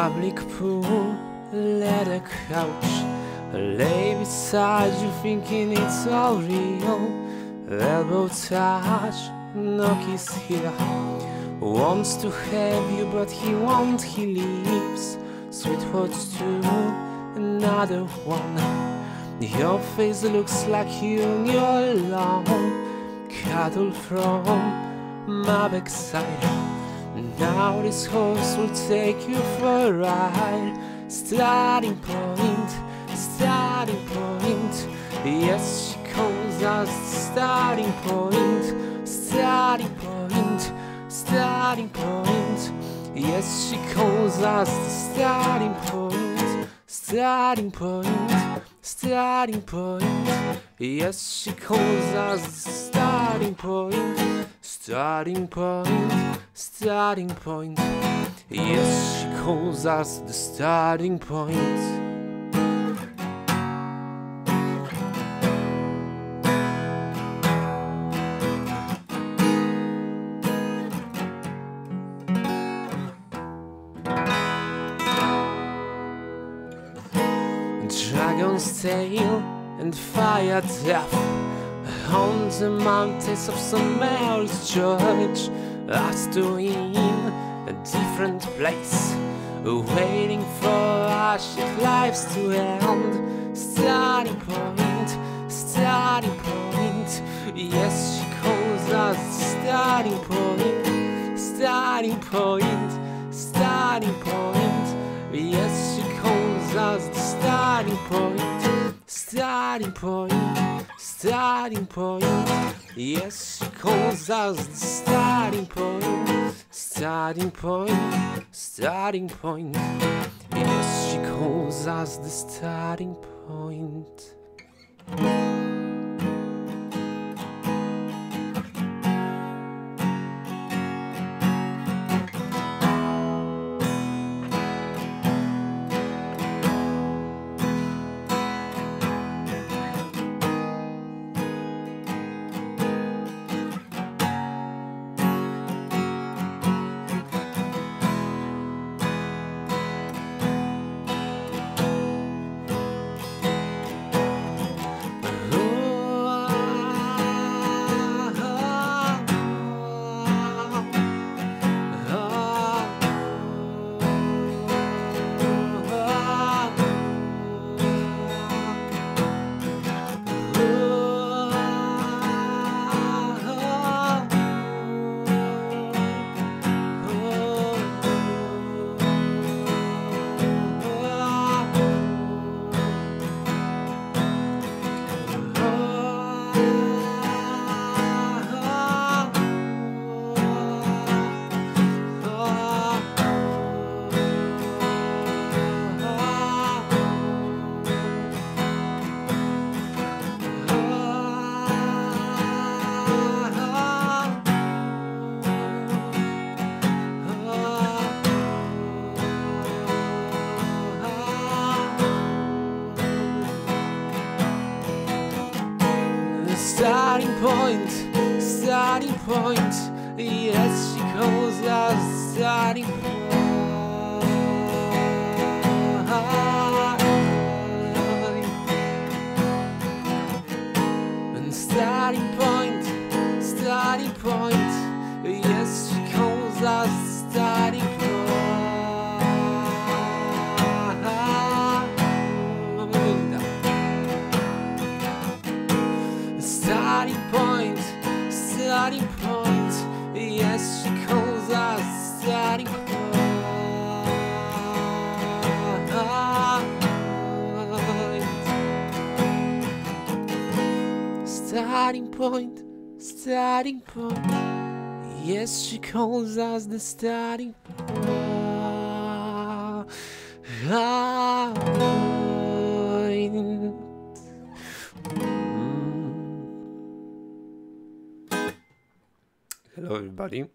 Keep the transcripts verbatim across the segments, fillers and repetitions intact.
public pool, leather couch, lay beside you thinking it's all real. Elbow touch, no kiss here. Wants to have you but he won't, he leaves. Sweet words to another one. Your face looks like you and you're alone. Cuddle from my backside. Now this horse will take you for a ride. Starting point, starting point. Yes, she calls us the starting point. Starting point, starting point. Yes, she calls us the starting point. Starting point, starting point. Yes, she calls us the starting point. Starting point, starting point. Yes, she calls us the starting point. Dragon's tail and fire death on the mountains of Saint Mary's Church. Us two in a different place, waiting for our shit lives to end. Starting point, starting point. Yes, she calls us the starting point. Starting point, starting point. Yes, she calls us the starting point. Starting point, starting point. Yes, she calls us the starting point. Starting point, starting point. Yes, she calls us the starting point. Starting point, starting point. Yes, she calls us starting point. And starting point, starting point. Yes, she calls us starting point. Starting point, starting point. Yes, she calls us starting point. Starting point, starting point. Yes, she calls us the starting point. Hello everybody.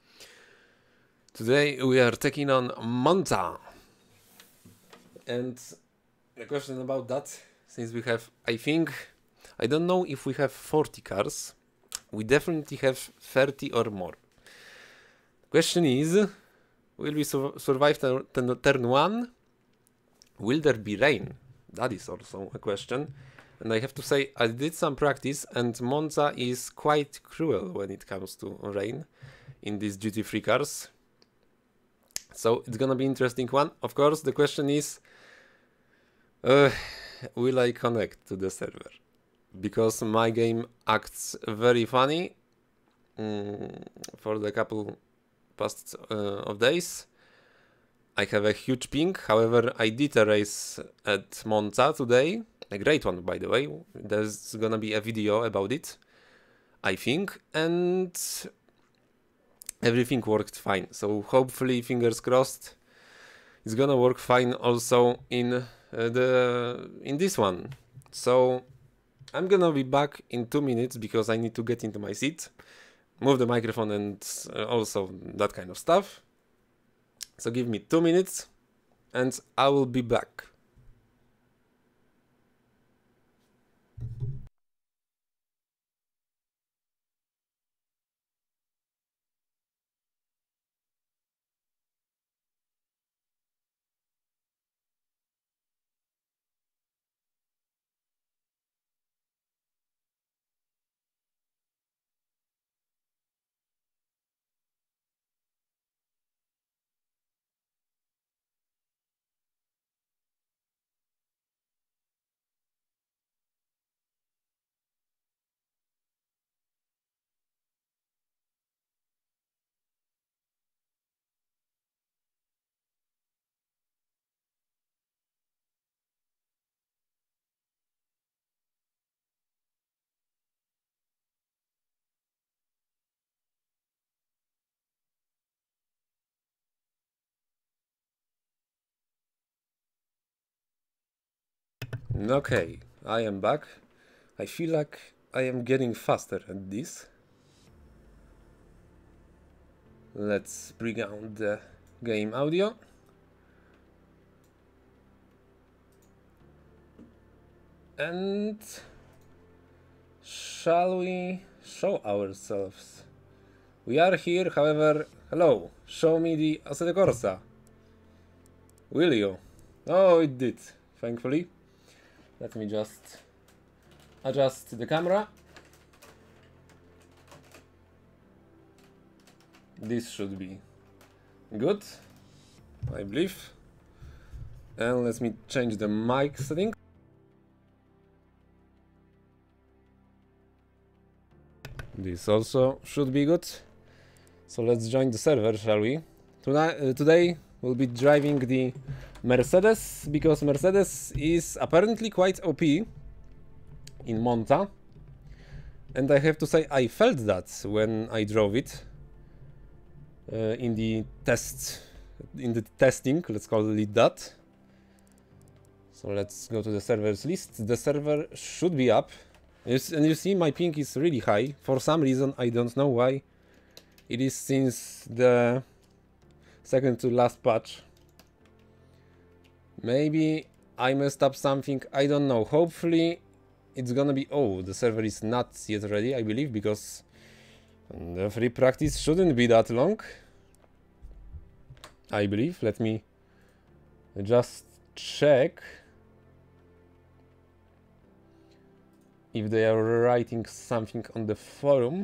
Today we are taking on Monza. And the question about that, since we have, I think, I don't know if we have forty cars. We definitely have thirty or more. Question is, Will we su survive turn, turn one? Will there be rain? That is also a question. And I have to say, I did some practice, and Monza is quite cruel when it comes to rain in these duty-free cars. So it's gonna be interesting one. Of course, the question is, uh, will I connect to the server? Because my game acts very funny mm, for the couple past uh, of days. I have a huge ping. However, I did a race at Monza today. A great one, by the way. There's gonna be a video about it, I think. And everything worked fine. So hopefully, fingers crossed, it's gonna work fine also in uh, the in this one. So I'm gonna be back in two minutes because I need to get into my seat, move the microphone, and uh, also that kind of stuff. So give me two minutes and I will be back. Okay, I am back. I feel like I am getting faster at this. Let's bring out the game audio. And shall we show ourselves? We are here, however, hello, show me the Assetto Corsa. Will you? Oh, it did, thankfully. Let me just adjust the camera. This should be good, I believe. And let me change the mic setting. This also should be good. So let's join the server, shall we? Tonight, uh, today we'll be driving the Mercedes, because Mercedes is apparently quite O P in Monza. And I have to say, I felt that when I drove it uh, in the test, in the testing, let's call it that. So let's go to the servers list. The server should be up. And you see my ping is really high. For some reason, I don't know why. It is since the second to last patch. Maybe I messed up something, I don't know. Hopefully it's gonna be... Oh, the server is not yet ready, I believe, because the free practice shouldn't be that long, I believe. Let me just check if they are writing something on the forum.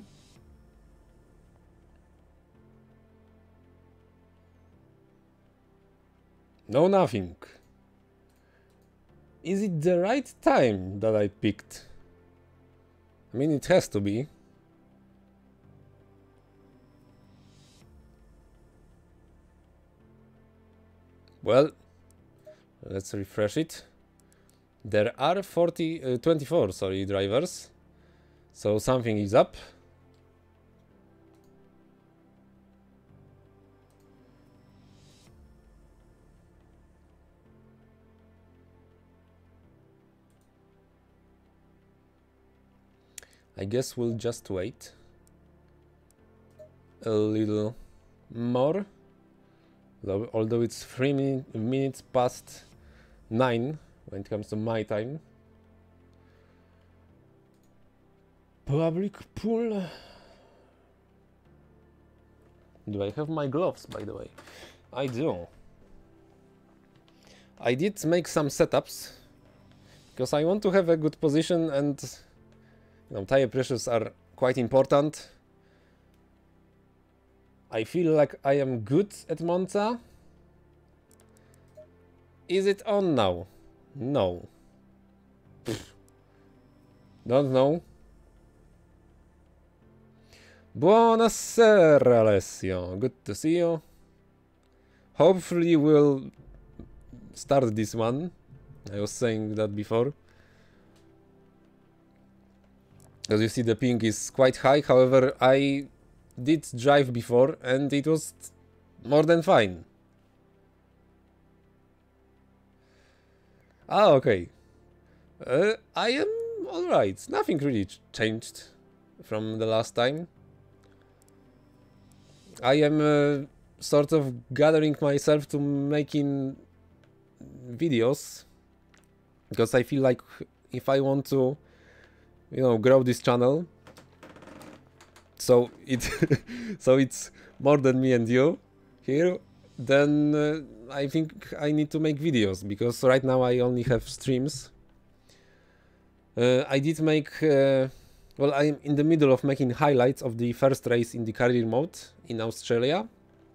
No, nothing. Is it the right time that I picked? I mean, it has to be. Well, let's refresh it. There are forty, uh, twenty-four, sorry, drivers. So something is up. I guess we'll just wait a little more, although it's three min minutes past nine when it comes to my time. Public pool. Do I have my gloves, by the way? I do. I did make some setups because I want to have a good position, and you know, tire pressures are quite important. I feel like I am good at Monza. Is it on now? No. Pfft. Don't know. Buonasera, Alessio. Good to see you. Hopefully we'll start this one. I was saying that before. As you see, the ping is quite high. However, I did drive before and it was more than fine. Ah, okay. Uh, I am alright. Nothing really ch changed from the last time. I am uh, sort of gathering myself to making videos, because I feel like if I want to, you know, grow this channel, so it so it's more than me and you here, then uh, I think I need to make videos, because right now I only have streams. Uh, I did make, uh, well, I'm in the middle of making highlights of the first race in the career mode in Australia.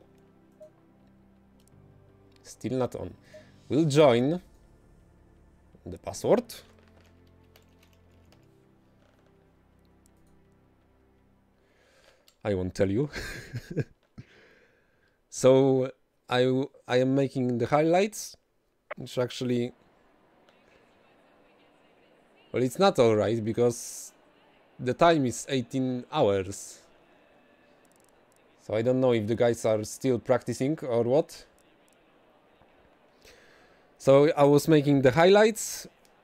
Still not on. We'll join the password. I won't tell you. So I, I am making the highlights, which actually, well, it's not alright because the time is eighteen hours. So I don't know if the guys are still practicing or what. So I was making the highlights,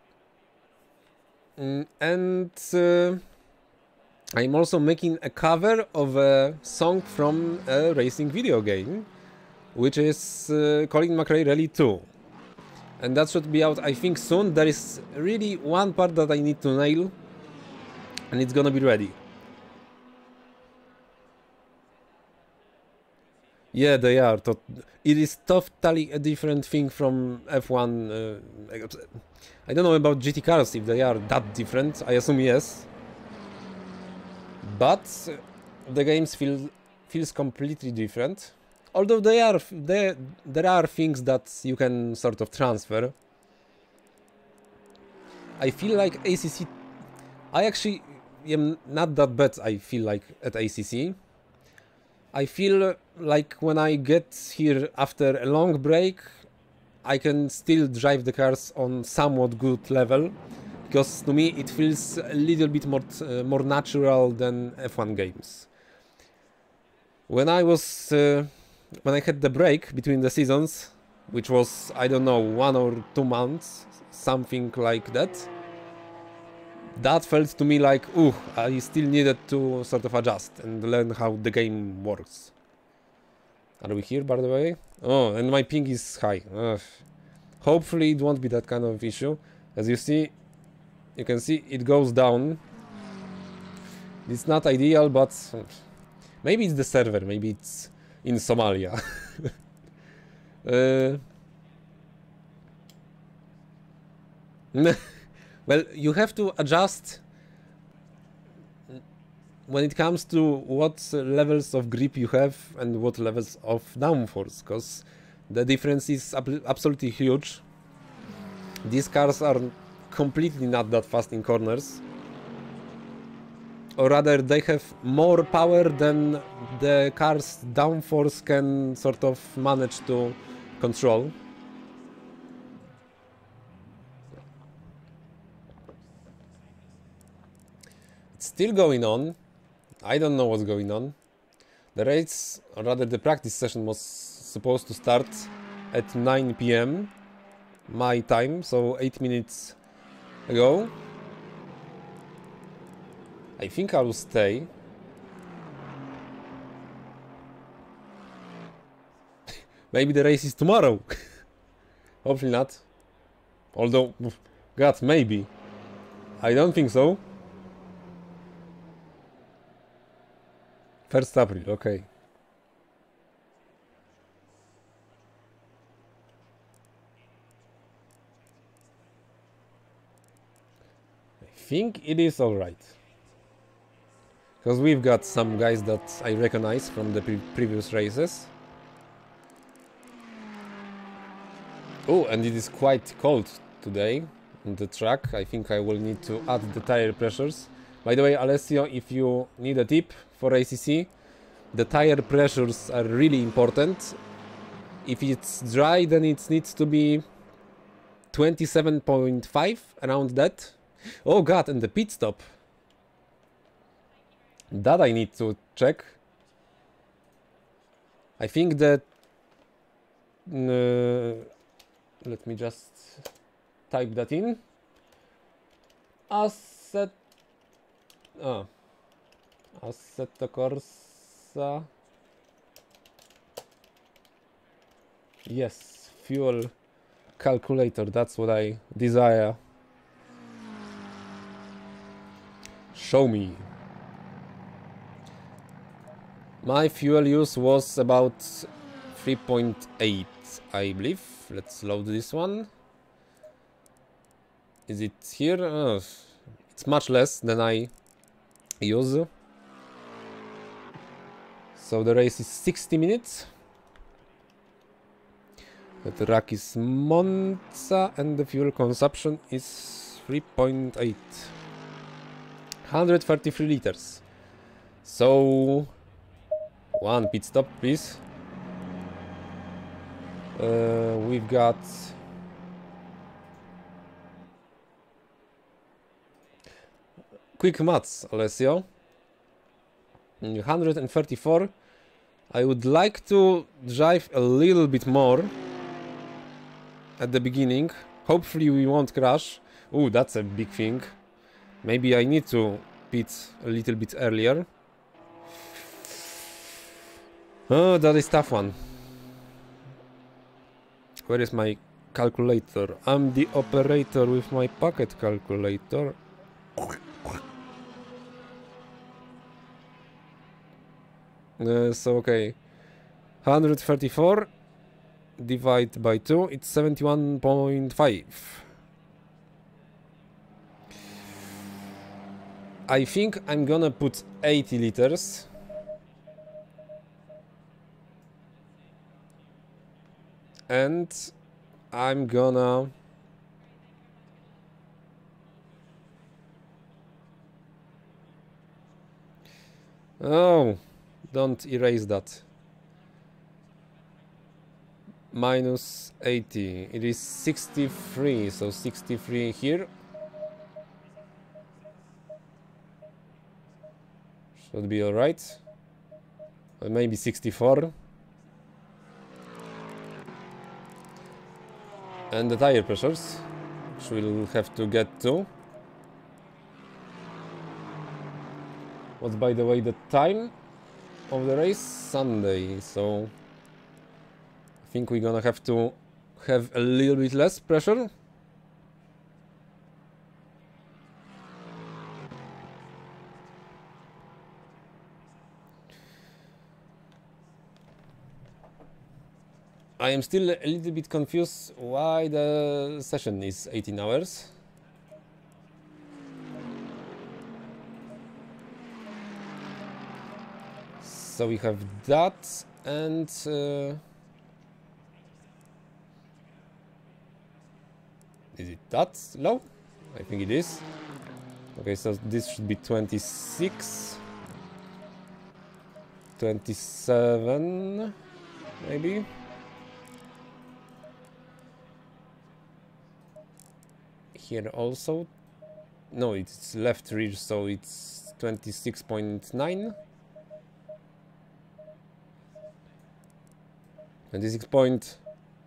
mm, and uh, I'm also making a cover of a song from a racing video game, which is uh, Colin McRae Rally two. And that should be out, I think, soon. There is really one part that I need to nail, and it's gonna be ready. Yeah, they are. It is totally a different thing from F one. Uh, I don't know about G T cars, if they are that different. I assume yes. But the games feel feels completely different. Although they are, there, there are things that you can sort of transfer. I feel like A C C... I actually am not that bad, I feel like, at A C C. I feel like when I get here after a long break, I can still drive the cars on somewhat good level. Because to me it feels a little bit more, uh, more natural than F one games. When I was... Uh, When I had the break between the seasons, which was, I don't know, one or two months, something like that, that felt to me like, ooh, I still needed to sort of adjust and learn how the game works. Are we here, by the way? Oh, and my ping is high. Ugh. Hopefully it won't be that kind of issue. As you see, you can see it goes down. It's not ideal, but maybe it's the server, maybe it's in Somalia. uh, well, you have to adjust when it comes to what levels of grip you have and what levels of downforce, because the difference is ab absolutely huge. These cars are completely not that fast in corners. Or rather, they have more power than the car's downforce can sort of manage to control. It's still going on. I don't know what's going on. The race, or rather the practice session, was supposed to start at nine P M my time, so eight minutes ago. I think I will stay. Maybe the race is tomorrow. Hopefully not. Although, God, maybe. I don't think so. first April, okay. think it is alright. Because we've got some guys that I recognize from the pre previous races. Oh, and it is quite cold today on the track. I think I will need to add the tire pressures. By the way, Alessio, if you need a tip for A C C, the tire pressures are really important. If it's dry, then it needs to be twenty-seven point five, around that. Oh god, and the pit stop. That I need to check. I think that... Uh, let me just type that in. Asset... Oh. Assetto Corsa... Yes, fuel calculator, that's what I desire. Show me. My fuel use was about three point eight, I believe. Let's load this one. Is it here? Oh, it's much less than I use. So the race is sixty minutes. The track is Monza and the fuel consumption is three point eight. one hundred thirty-three liters. So one pit stop, please. Uh, we've got quick maths, Alessio. one hundred thirty-four. I would like to drive a little bit more at the beginning. Hopefully we won't crash. Oh, that's a big thing. Maybe I need to pit a little bit earlier. Oh, that is tough one. Where is my calculator? I'm the operator with my pocket calculator. Uh, so okay, one hundred thirty-four divided by two, it's seventy-one point five. I think I'm gonna put eighty liters. And I'm gonna oh, don't erase that. Minus eighty. It is sixty-three, so sixty-three here. Should be alright. Or maybe sixty-four. And the tire pressures, which we'll have to get to. What's, by the way, the time of the race? Sunday, so I think we're gonna have to have a little bit less pressure. I am still a little bit confused why the session is eighteen hours. So we have that and uh, is it that low? I think it is. Okay, so this should be twenty-six, twenty-seven, maybe. Here also, no, it's left rear, so it's twenty-six point nine. twenty-six point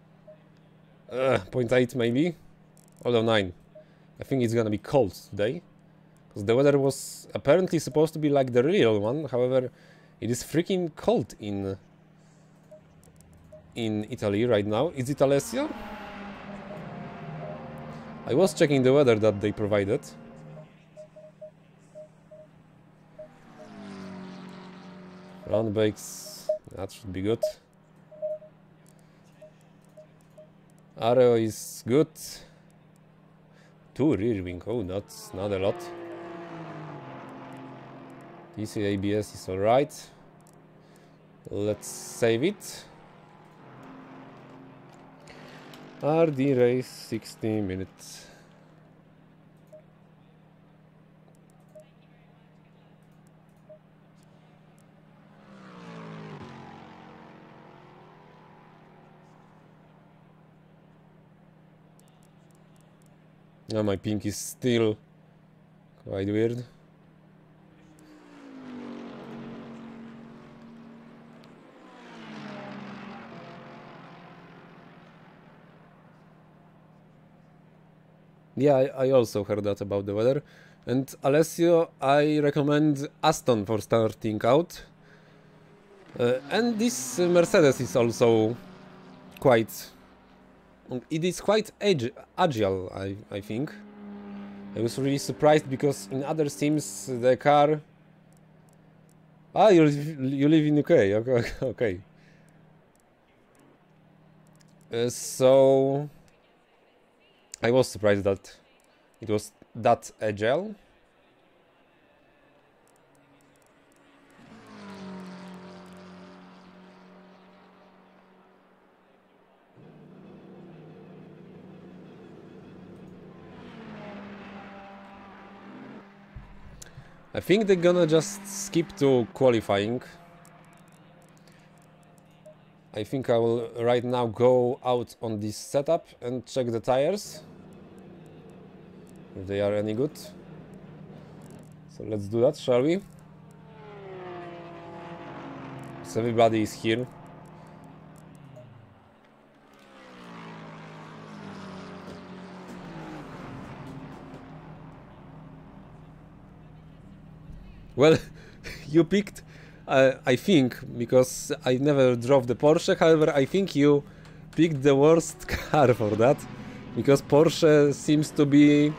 eight maybe, although nine. I think it's gonna be cold today, because the weather was apparently supposed to be like the real one. However, it is freaking cold in in Italy right now. Is it, Alessio? I was checking the weather that they provided. Round brakes, that should be good. Aero is good. two rear wing. Oh, that's not a lot. D C A B S is alright. Let's save it. R D race sixty minutes. Oh, my ping is still quite weird. Yeah, I, I also heard that about the weather. And Alessio, I recommend Aston for starting out. Uh, and this Mercedes is also quite... It is quite ag agile, I, I think. I was really surprised because in other sims the car... Ah, you, you live in U K, okay. okay. Uh, so... I was surprised that it was that agile. I think they're gonna just skip to qualifying. I think I will right now go out on this setup and check the tires, if they are any good. So let's do that, shall we? So everybody is here. Well, you picked, uh, I think, because I never drove the Porsche, however, I think you picked the worst car for that, because Porsche seems to be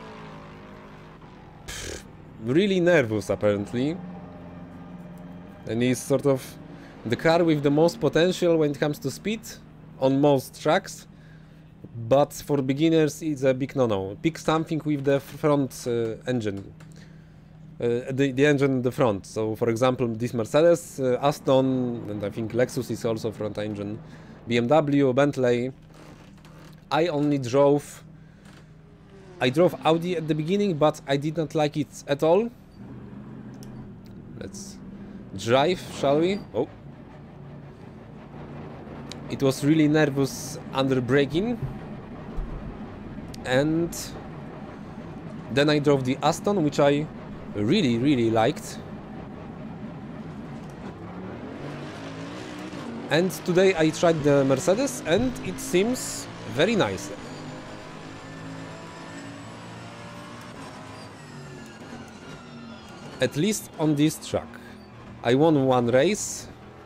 pff, really nervous, apparently, and is sort of the car with the most potential when it comes to speed on most tracks, but for beginners it's a big no-no. Pick something with the front uh, engine. Uh, the, the engine in the front. So, for example, this Mercedes, uh, Aston, and I think Lexus is also front engine, B M W, Bentley. I only drove... I drove Audi at the beginning, but I did not like it at all. Let's drive, shall we? Oh. It was really nervous under braking. And then I drove the Aston, which I really, really liked. And today I tried the Mercedes and it seems very nice. At least on this track. I won one race.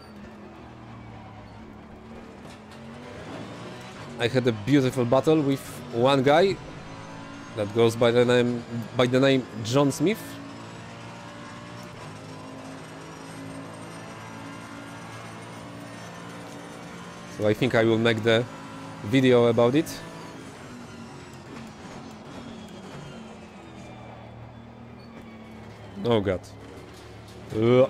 I had a beautiful battle with one guy that goes by the name by the name John Smith. So I think I will make the video about it. Oh god. Ugh.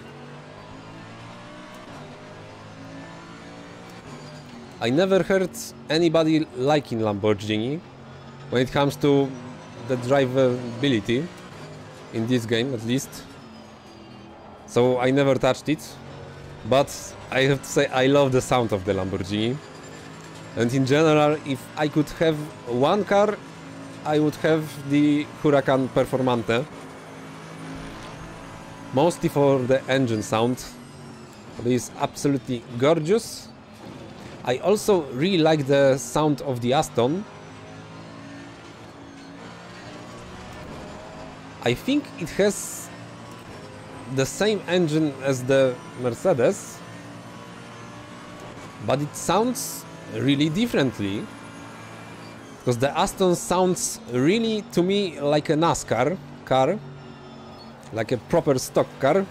I never heard anybody liking Lamborghini when it comes to the drivability in this game, at least. So I never touched it. But I have to say I love the sound of the Lamborghini. And in general, if I could have one car, I would have the Huracan Performante. Mostly for the engine sound. It is absolutely gorgeous. I also really like the sound of the Aston. I think it has the same engine as the Mercedes, but it sounds really differently, because the Aston sounds really to me like a NASCAR car, like a proper stock car,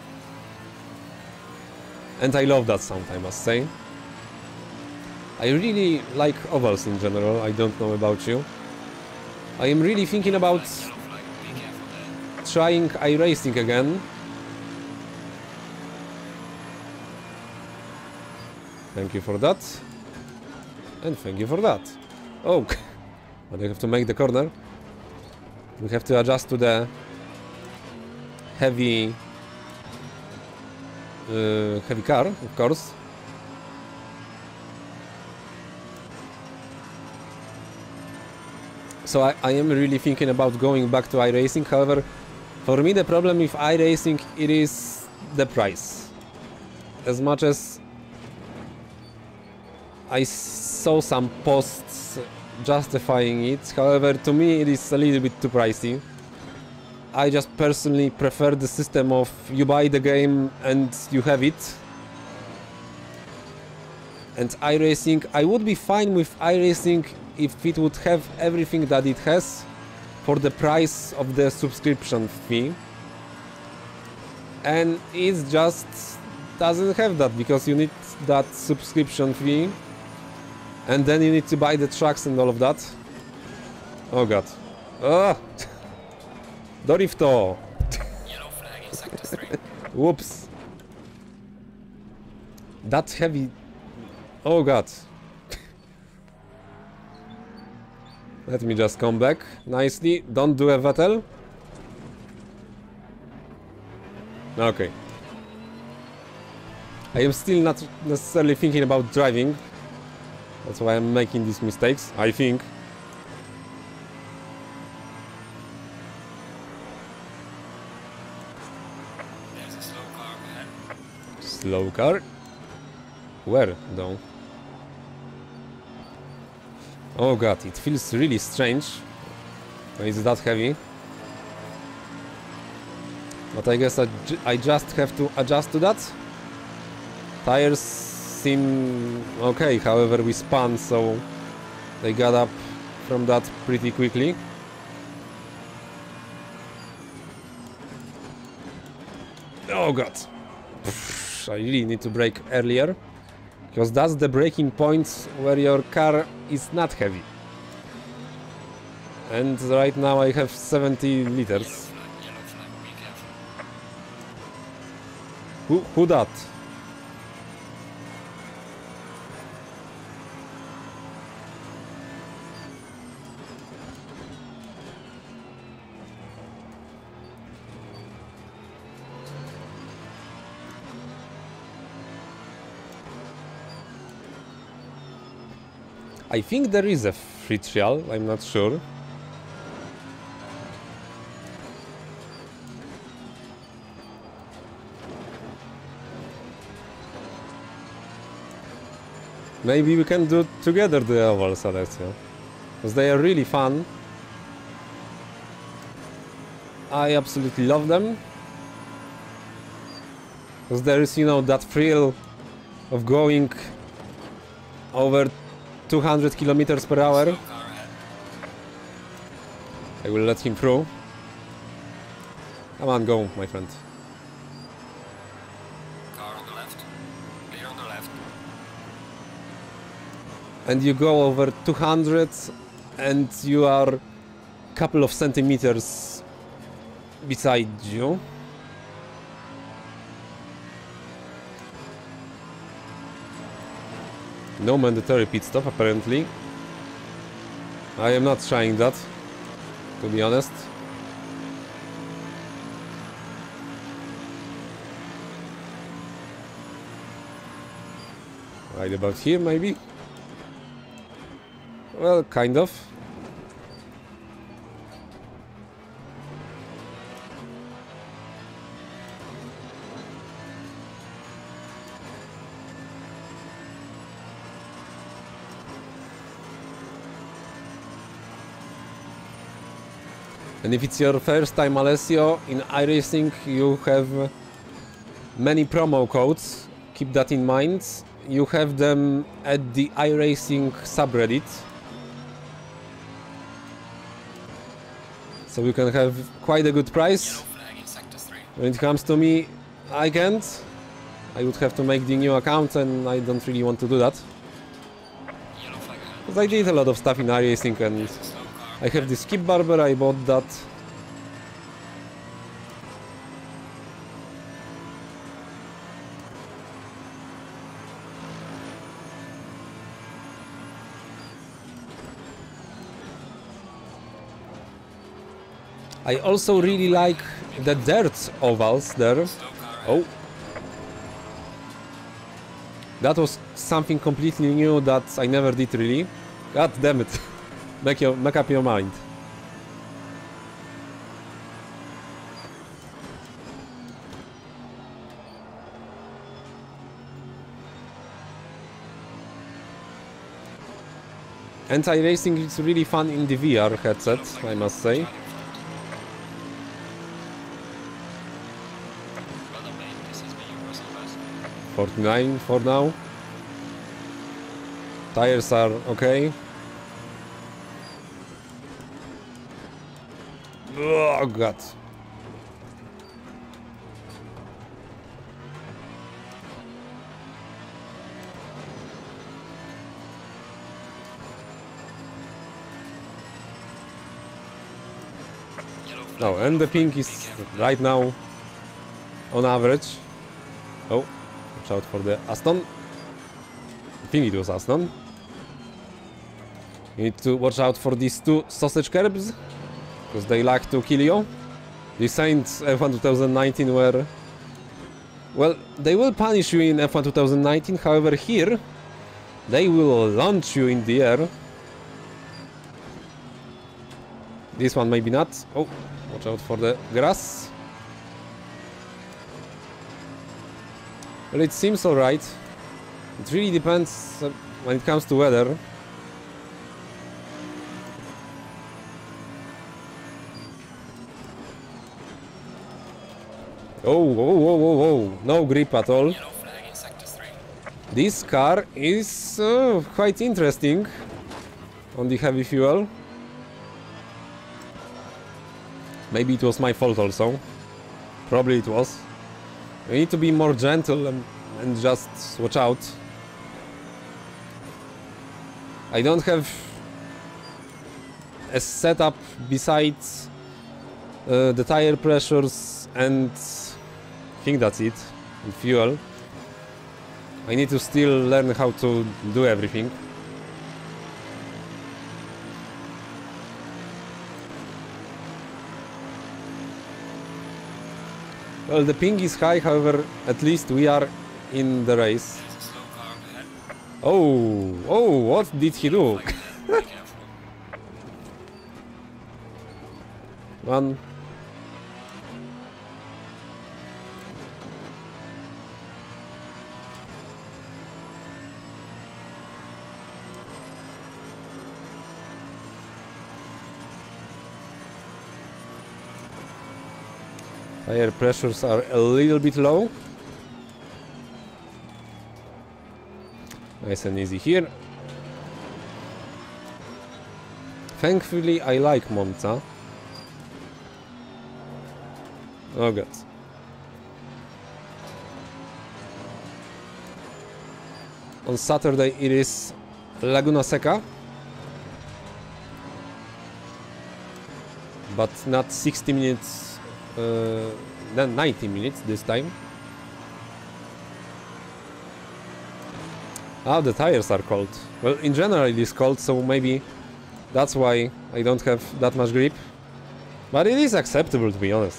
and I love that sound, I must say. I really like ovals in general, I don't know about you. I am really thinking about trying iRacing again. Thank you for that. And thank you for that. Oh, but I have to make the corner. We have to adjust to the heavy, uh, heavy car, of course. So I, I am really thinking about going back to iRacing. However, for me the problem with iRacing, it is the price. As much as I saw some posts justifying it, however, to me it is a little bit too pricey. I just personally prefer the system of you buy the game and you have it. And iRacing, I would be fine with iRacing if it would have everything that it has for the price of the subscription fee. And it just doesn't have that, because you need that subscription fee and then you need to buy the tracks and all of that. Oh god. Oh! Dorifto! Yellow flag in sector three. Whoops. That heavy... Oh god. Let me just come back nicely. Don't do a Vettel. Okay. I am still not necessarily thinking about driving. That's why I'm making these mistakes, I think. There's a slow car ahead. Slow car? Where, though? Oh god, it feels really strange when it's that heavy. But I guess I, ju I just have to adjust to that. Tires seem okay, however we spun, so they got up from that pretty quickly. Oh god. Pff, I really need to brake earlier, because that's the braking point where your car is not heavy. And right now I have seventy liters. Yellow flag, be careful. Who, who that? I think there is a free trial, I'm not sure. Maybe we can do together the ovals, Alessio, because they are really fun. I absolutely love them. Because there is, you know, that thrill of going over two hundred kilometers per hour. Slow car ahead. I will let him through. Come on, go, my friend. Car on the left. Clear on the left. And you go over two hundred and you are a couple of centimeters beside you. No mandatory pit stop, apparently. I am not trying that, to be honest. Right about here, maybe? Well, kind of. And if it's your first time, Alessio, in iRacing, you have many promo codes. Keep that in mind. You have them at the iRacing subreddit. So you can have quite a good price. Yellow flag in sector three. When it comes to me, I can't. I would have to make the new account, and I don't really want to do that. Yellow flag ahead. Because I did a lot of stuff in iRacing, and There's a slow car I have the skip barber, I bought that. I also really like the dirt ovals there. Oh. That was something completely new that I never did really. God damn it. Make your make up your mind. Anti-racing is really fun in the V R headset, I must say. forty-nine for now. Tires are okay. Oh god. Oh, and the pink is right now on average. Oh, watch out for the Aston. I think it was Aston. You need to watch out for these two sausage curbs, because they like to kill you. The Saints F one twenty nineteen were... Well, they will punish you in F one twenty nineteen, however here they will launch you in the air. This one maybe not. Oh, watch out for the grass. Well, it seems alright. It really depends uh, when it comes to weather. Oh, whoa, whoa, whoa, whoa. No grip at all. This car is uh, quite interesting on the heavy fuel. Maybe it was my fault also. Probably it was. We need to be more gentle and, and just watch out. I don't have a setup besides uh, the tire pressures and I think that's it. And fuel. I need to still learn how to do everything. Well, the ping is high, however, at least we are in the race. Oh, oh, what did he do? One. Tire pressures are a little bit low. Nice and easy here. Thankfully, I like Monza. Oh god. On Saturday it is Laguna Seca. But not sixty minutes. Uh, then ninety minutes this time. Ah, the tires are cold. Well, in general it is cold, so maybe that's why I don't have that much grip. But it is acceptable, to be honest.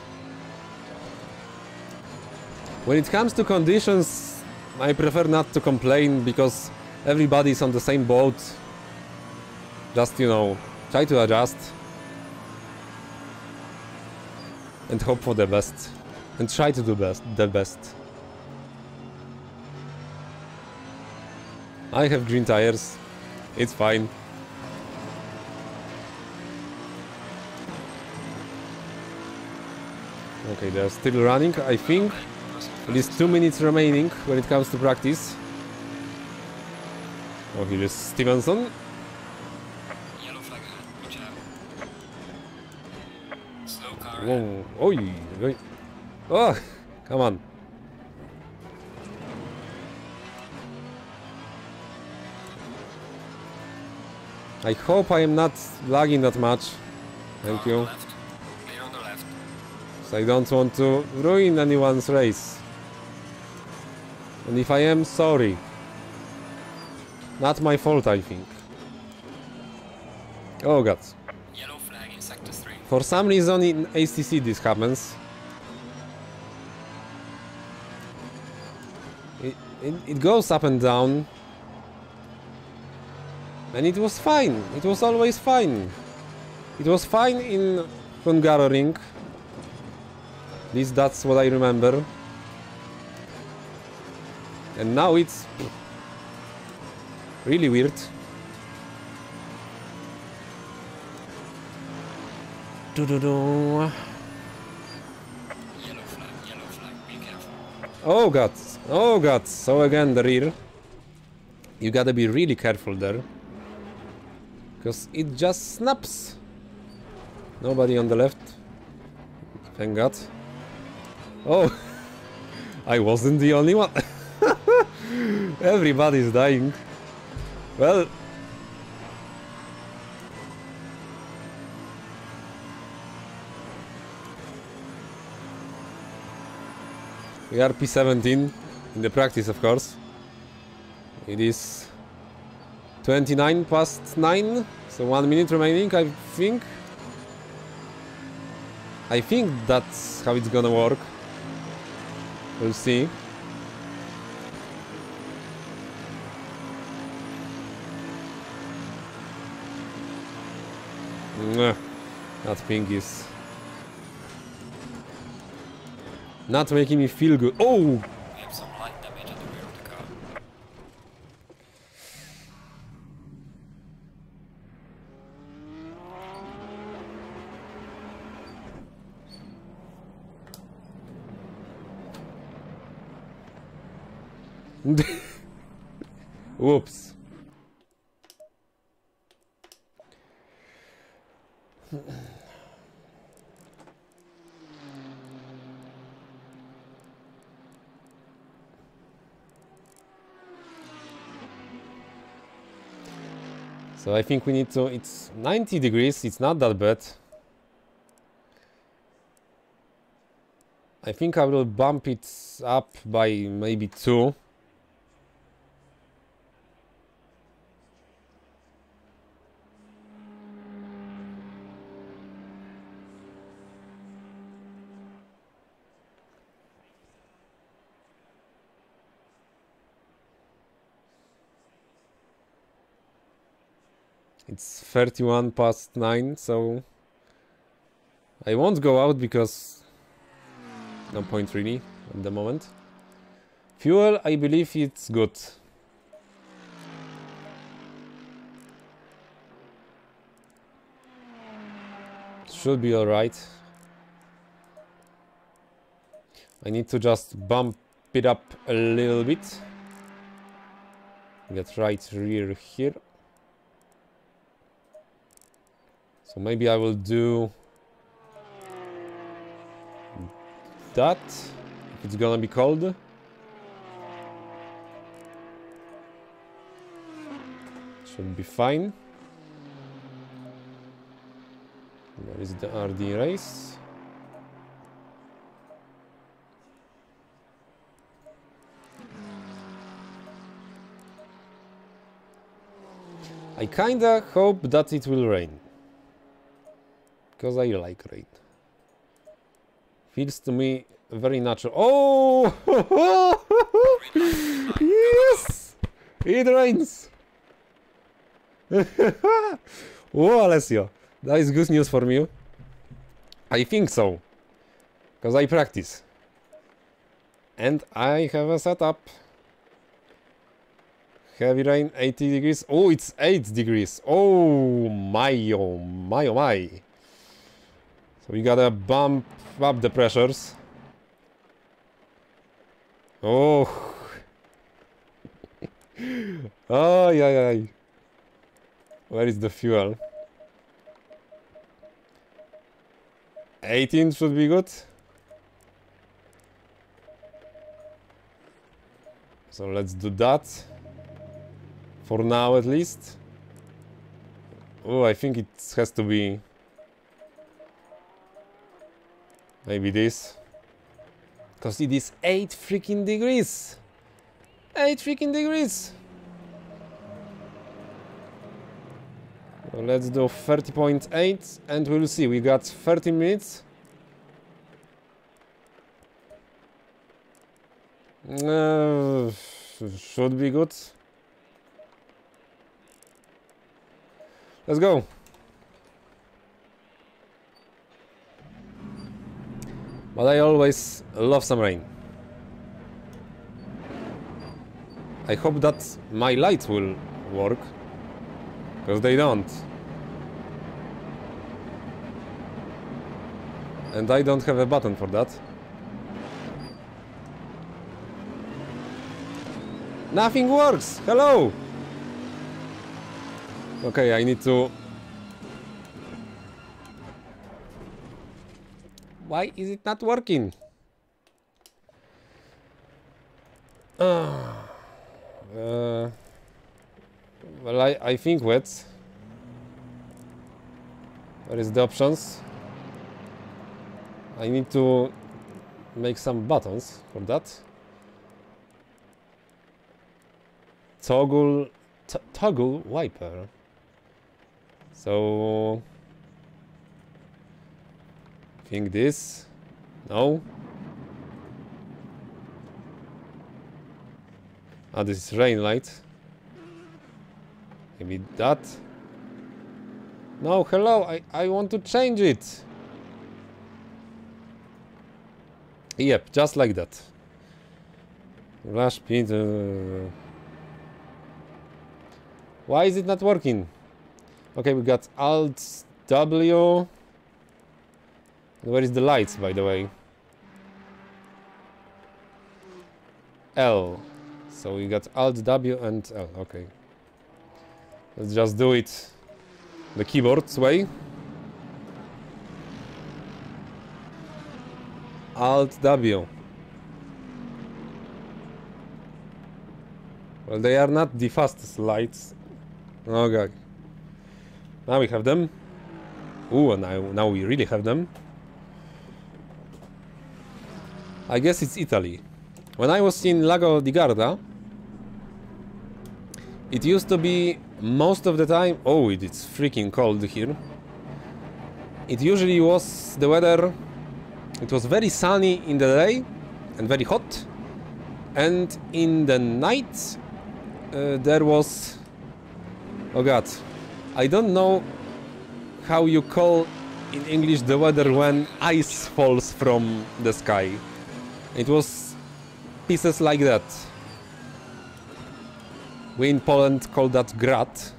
When it comes to conditions, I prefer not to complain because everybody's on the same boat. Just, you know, try to adjust. And hope for the best. And try to do best, the best. I have green tires. It's fine. Okay, they're still running, I think. It is two minutes remaining when it comes to practice. Oh, here is Stevenson. Whoa, oh, oh, come on. I hope I am not lagging that much. Thank you. Clear on the left. So I don't want to ruin anyone's race. And if I am, sorry. Not my fault, I think. Oh god. Yellow flag in sector three. For some reason in A C C this happens. It, it, it goes up and down. And it was fine. It was always fine. It was fine in Hungaroring. At least that's what I remember. And now it's really weird. Do do do. Yellow flag, yellow flag, be careful. Oh god. Oh god. So again the rear. You gotta be really careful there. Because it just snaps. Nobody on the left. Thank god. Oh. I wasn't the only one. Everybody's dying. Well. We are P seventeen. In the practice, of course. It is twenty-nine past nine. So one minute remaining, I think. I think that's how it's gonna work. We'll see. Mwah. That thing is not making me feel good. Oh! We have some light damage at the rear of the car. Whoops. So I think we need to, it's ninety degrees, it's not that bad. I think I will bump it up by maybe two. It's thirty-one past nine, so I won't go out because no point really at the moment. Fuel, I believe it's good. Should be alright. I need to just bump it up a little bit. Get right rear here. So maybe I will do that, if it's gonna be cold. Should be fine. Where is the R D race? I kinda hope that it will rain. Because I like rain. Feels to me very natural. Oh! Yes! It rains! Oh, Alessio. That is good news for me. I think so. Because I practice. And I have a setup. Heavy rain, eighty degrees. Oh, it's eight degrees. Oh my, oh my, oh my. So we gotta bump up the pressures. Oh. Oh, yeah, yeah. Where is the fuel? eighteen should be good. So let's do that. For now, at least. Oh, I think it has to be maybe this, because it is eight freaking degrees. Eight freaking degrees. Well, let's do thirty point eight, and we'll see. We got thirty minutes. Uh, should be good. Let's go. But I always love some rain. I hope that my lights will work, because they don't. And I don't have a button for that. Nothing works! Hello! Okay, I need to... Why is it not working? Uh, uh, well, I, I think wet. Where is the options? I need to make some buttons for that. Toggle... T toggle wiper. So... I think this... No. Ah, this is rain light. Maybe that. No, hello, I, I want to change it. Yep, just like that. Rush speed. Uh... Why is it not working? Okay, we got Alt W. Where is the lights, by the way? L. So we got Alt W and L. Okay. Let's just do it the keyboard's way. Alt W. Well, they are not the fastest lights. Okay. Now we have them. Ooh, and now, now we really have them. I guess it's Italy. When I was in Lago di Garda, it used to be most of the time... Oh, it is freaking cold here. It usually was the weather... It was very sunny in the day and very hot. And in the night uh, there was... Oh god. I don't know how you call in English the weather when ice falls from the sky. It was pieces like that. We in Poland call that grat.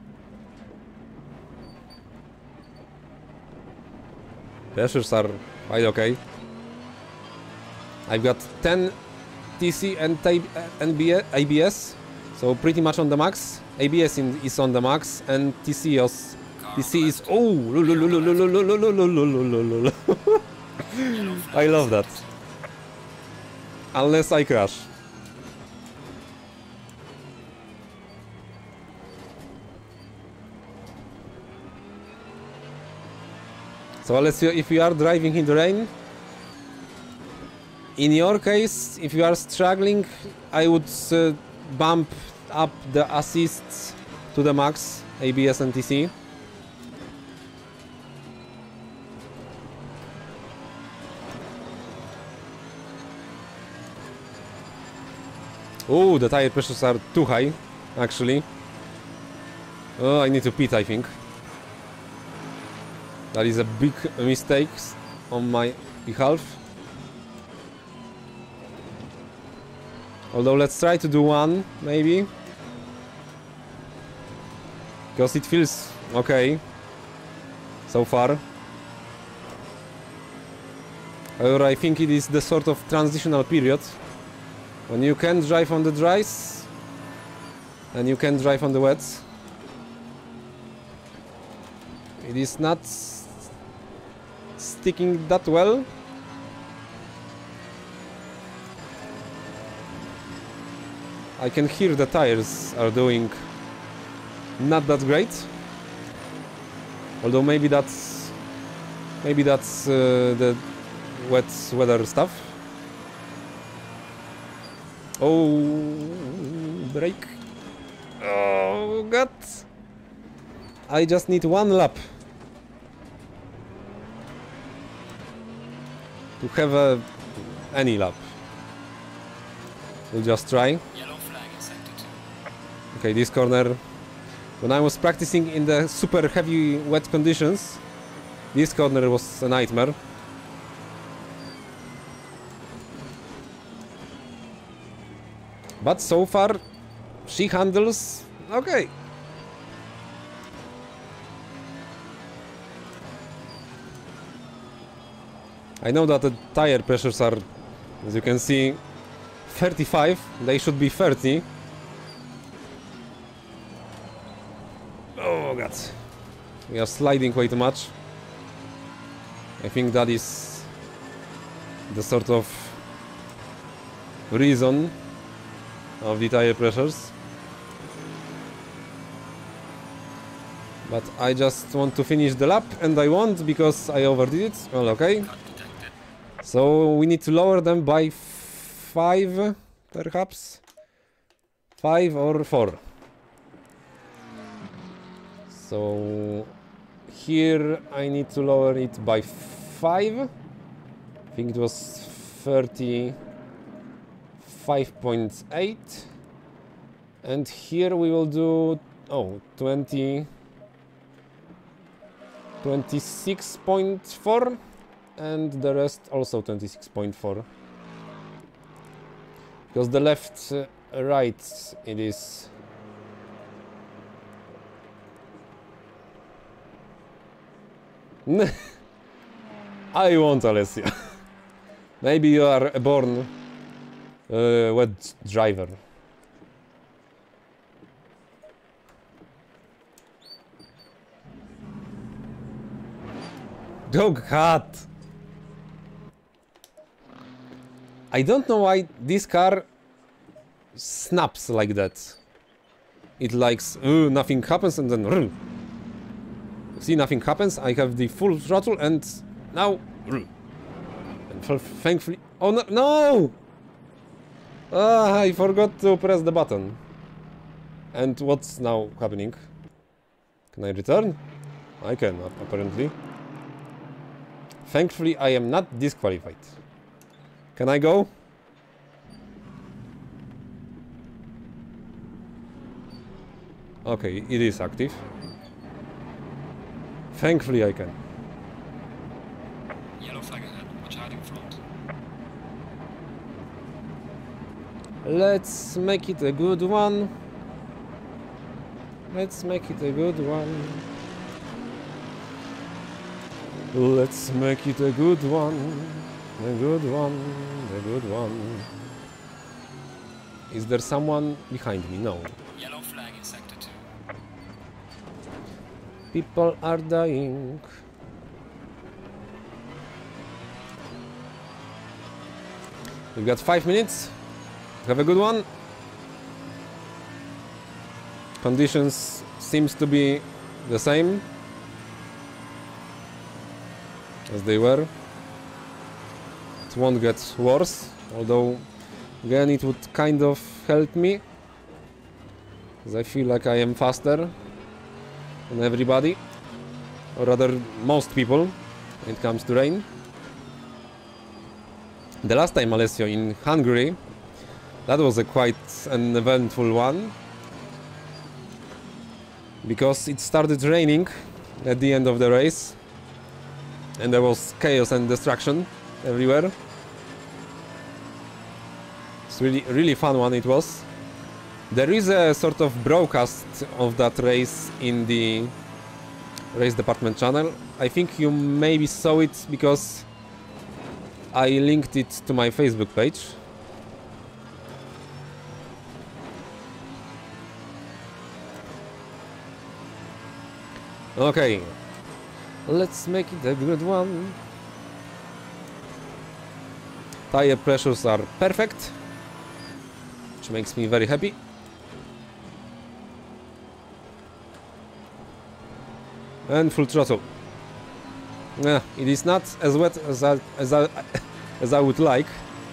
Pressures are quite okay. I've got ten T C and A B S, so pretty much on the max. A B S in, is on the max, and T C is T C is oh. I love that. Unless I crash. So let's see if you are driving in the rain. In your case, if you are struggling, I would uh, bump up the assists to the max, A B S and T C. Oh, the tire pressures are too high, actually. Oh, I need to pit, I think. That is a big mistake on my behalf. Although let's try to do one, maybe. Because it feels okay so far. However, I think it is the sort of transitional period when you can drive on the dries and you can drive on the wets. It is not sticking that well. I can hear the tires are doing not that great. Although maybe that's maybe that's uh, the wet weather stuff. Oh, brake! Oh God! I just need one lap to have a any lap. We'll just try. Yellow flag in sector two. Okay, this corner. When I was practicing in the super heavy wet conditions, this corner was a nightmare. But so far, she handles okay. I know that the tire pressures are, as you can see, thirty-five. They should be thirty. Oh God. We are sliding way too much. I think that is the sort of reason of the tire pressures. But I just want to finish the lap, and I won't because I overdid it. Well, okay. So we need to lower them by five, perhaps. Five or four. So here I need to lower it by five. I think it was thirty-five point eight. And here we will do oh twenty twenty-six point four, and the rest also twenty-six point four. Because the left uh, right it is I won't, Alessia. Maybe you are a born uh, wet driver. Dog hat. I don't know why this car snaps like that. It likes uh, nothing happens and then uh, see, nothing happens. I have the full throttle and now uh, and thankfully oh no, no! Ah, I forgot to press the button. And what's now happening? Can I return? I can, apparently. Thankfully, I am not disqualified. Can I go? Okay, it is active. Thankfully, I can. Yellow flag ahead. Watch out in front. Let's make it a good one. Let's make it a good one. Let's make it a good one. A good one. A good one. Is there someone behind me? No. Yellow flag in sector two. People are dying. We've got five minutes. Have a good one. Conditions seems to be the same as they were. It won't get worse, although again it would kind of help me, because I feel like I am faster than everybody, or rather most people, when it comes to rain. The last time, Alessio, in Hungary, that was a quite an eventful one, because it started raining at the end of the race and there was chaos and destruction everywhere. It's really really fun one it was. There is a sort of broadcast of that race in the RaceDepartment channel. I think you maybe saw it because I linked it to my Facebook page. Okay, let's make it a good one. Tire pressures are perfect, which makes me very happy. And full throttle. Yeah, it is not as wet as I, as I, as I would like.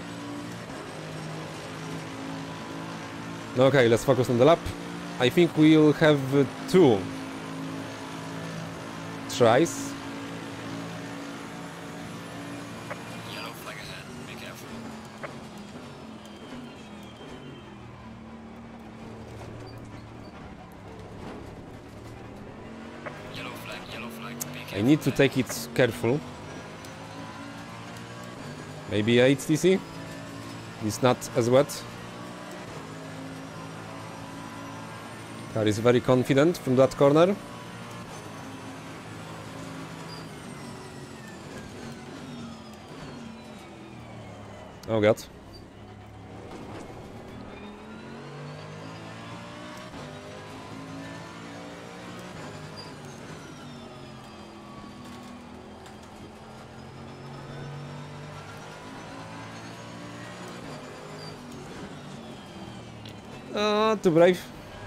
Okay, let's focus on the lap. I think we'll have uh, two tries. Yellow flag ahead. Be careful. Yellow flag, yellow flag. Be careful. I need to take it careful. Maybe eight T C? It's not as wet. Car is very confident from that corner. Oh god. Uh, too brave.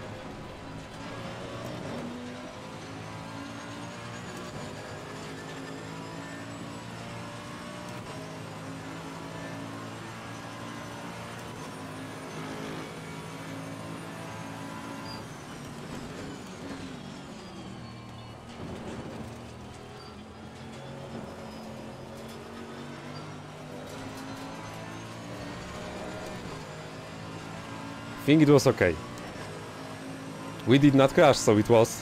I think it was okay. We did not crash, so it was.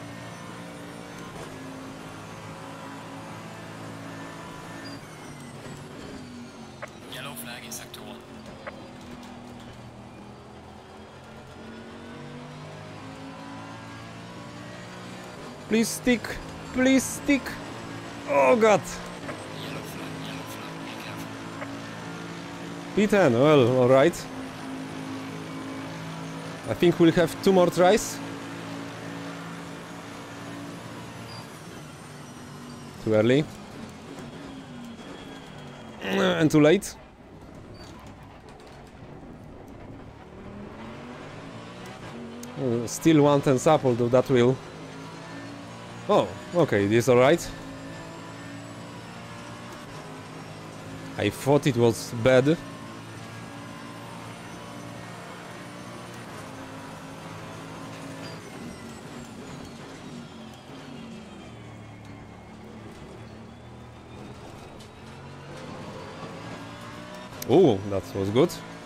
Yellow flag in sector one. Please stick! Please stick! Oh god! Yellow flag, yellow flag. Be careful. P ten, well, alright. I think we'll have two more tries. Too early. And too late. Uh, Still one tenth up, although that will... Oh, okay, this is alright. I thought it was bad. Oh, that was good.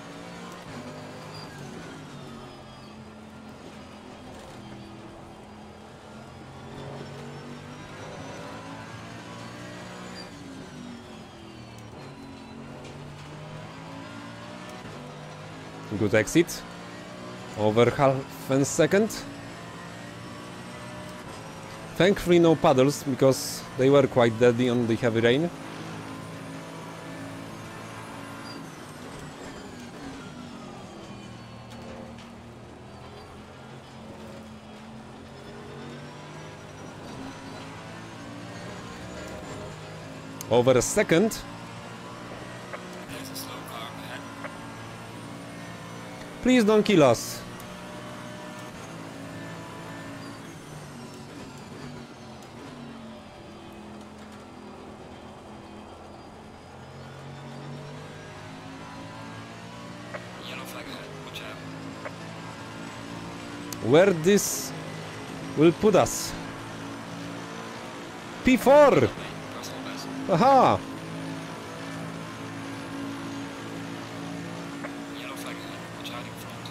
Good exit. Over half a second. Thankfully no puddles, because they were quite deadly on the heavy rain. Over a second. There's a slow car ahead. Please don't kill us. Yellow flag ahead. Watch out. Where this will put us? P four! Personal best. Aha! Yellow flag ahead. Watch out in front.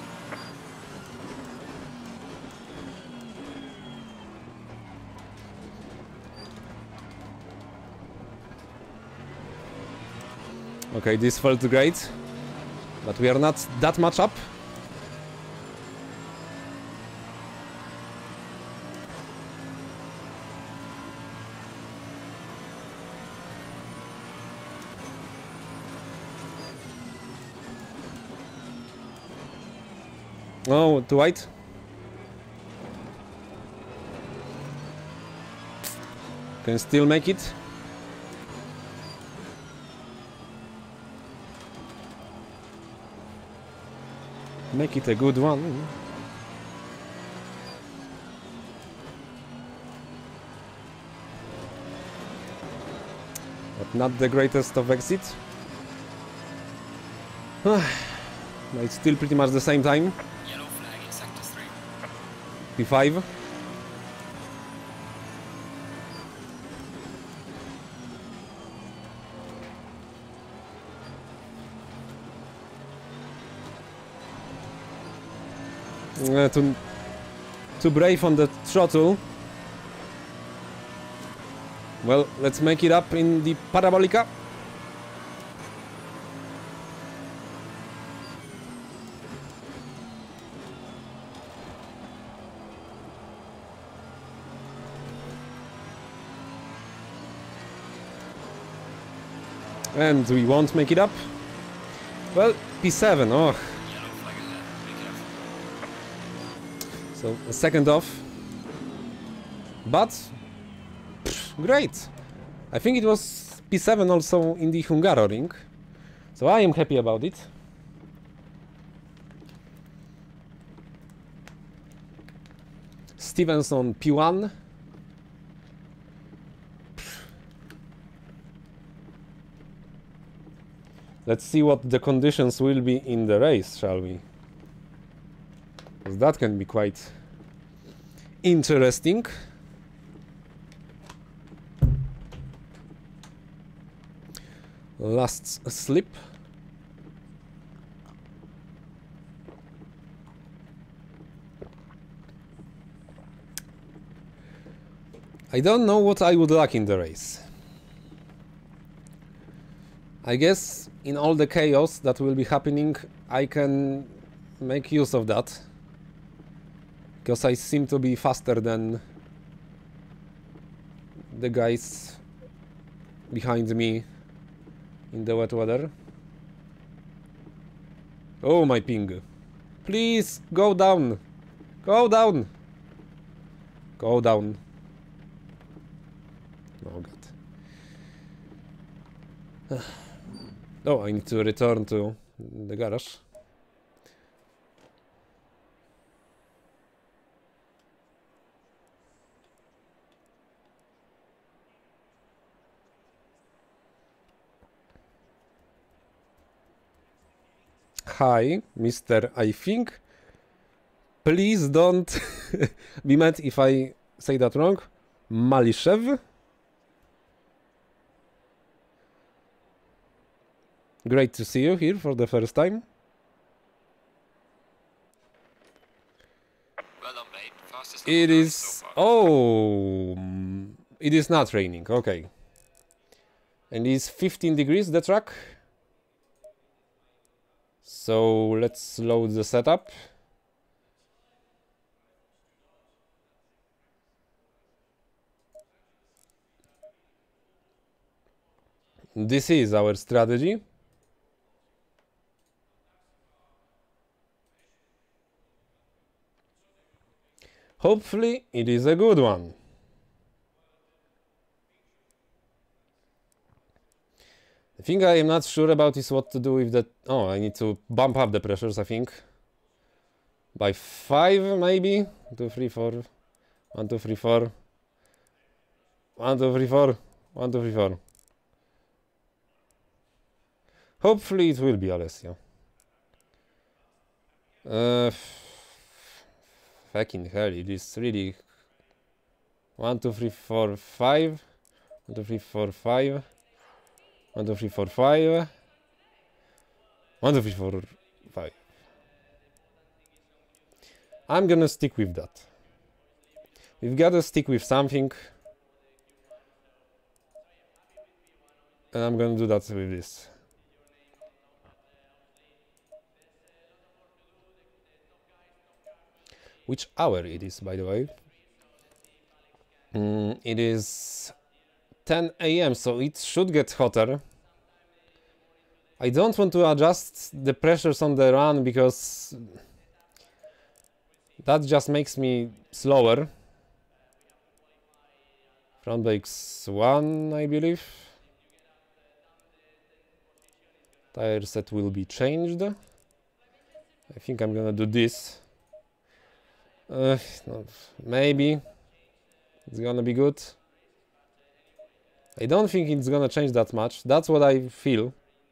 Okay, this felt great, but we are not that much up. Oh, too white. Can still make it. Make it a good one. Not the greatest of exit. But it's still pretty much the same time. Yellow flag in sector three. P five. Uh, too, too brave on the throttle. Well, let's make it up in the Parabolica. And we won't make it up. Well, P seven, oh. Yellow flag ahead. Be careful. So, a second off. But, pff, great. I think it was P seven also in the Hungaroring. So I am happy about it. Stevenson P one. Let's see what the conditions will be in the race, shall we? Because that can be quite interesting. Last slip. I don't know what I would like in the race. I guess in all the chaos that will be happening, I can make use of that. Because I seem to be faster than the guys behind me in the wet weather. Oh, my ping. Please, go down. Go down. Go down. Oh, God. Oh, I need to return to the garage. Hi, Mister I think. Please don't be mad if I say that wrong. Malishev. Great to see you here for the first time. Well done, mate. Fastest It lap is... so far. Oh... It is not raining, okay. And it's fifteen degrees, the track. So let's load the setup. This is our strategy. Hopefully it is a good one. The thing I am not sure about is what to do with the... Oh, I need to bump up the pressures, I think. By five, maybe? Two, three, four. One, two, three, four. One, two, three, four. One, two, three, four. Hopefully it will be Alessio. Uh, fucking hell, it is really... One, two, three, four, five. One, two, three, four, five. One, two, three, four, five. One, two, three, four, five. I'm gonna stick with that. We've gotta stick with something. And I'm gonna do that with this. Which hour it is, by the way? Mm, it is ten A M, so it should get hotter. I don't want to adjust the pressures on the run because that just makes me slower. Front brakes one, I believe. Tire set will be changed. I think I'm gonna do this. Uh, no, maybe it's gonna be good. I don't think it's gonna change that much. That's what I feel.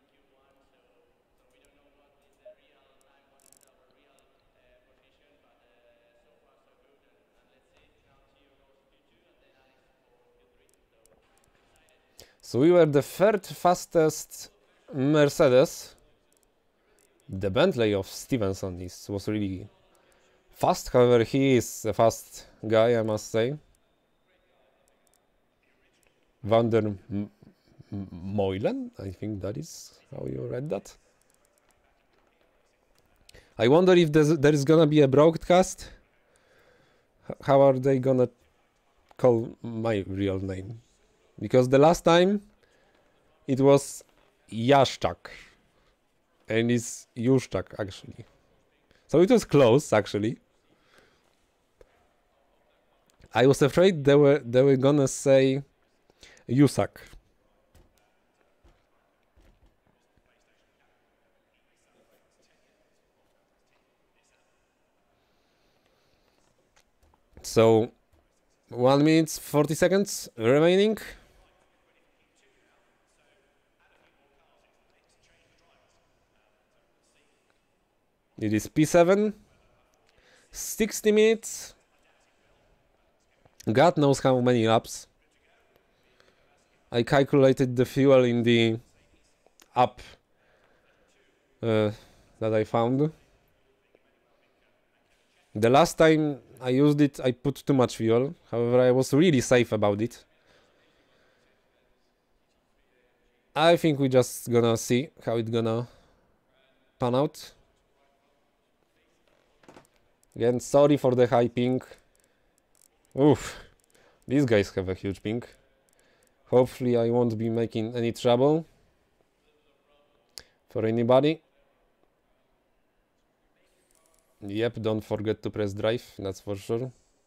So we were the third fastest Mercedes. The Bentley of Stevenson is, was really fast, however he is a fast guy, I must say. Van der M M Meulen, I think that is how you read that. I wonder if there is gonna be a broadcast. H how are they gonna call my real name? Because the last time it was Jaszczak and it's Juszczak actually. So it was close actually. I was afraid they were they were gonna say Jusak. So one minute forty seconds remaining. It is P seven. sixty minutes. God knows how many laps. I calculated the fuel in the app uh, that I found. The last time I used it, I put too much fuel. However, I was really safe about it. I think we just gonna see how it's gonna pan out. Again, sorry for the high ping. Oof, these guys have a huge ping. Hopefully I won't be making any trouble for anybody. Yep, don't forget to press drive, that's for sure.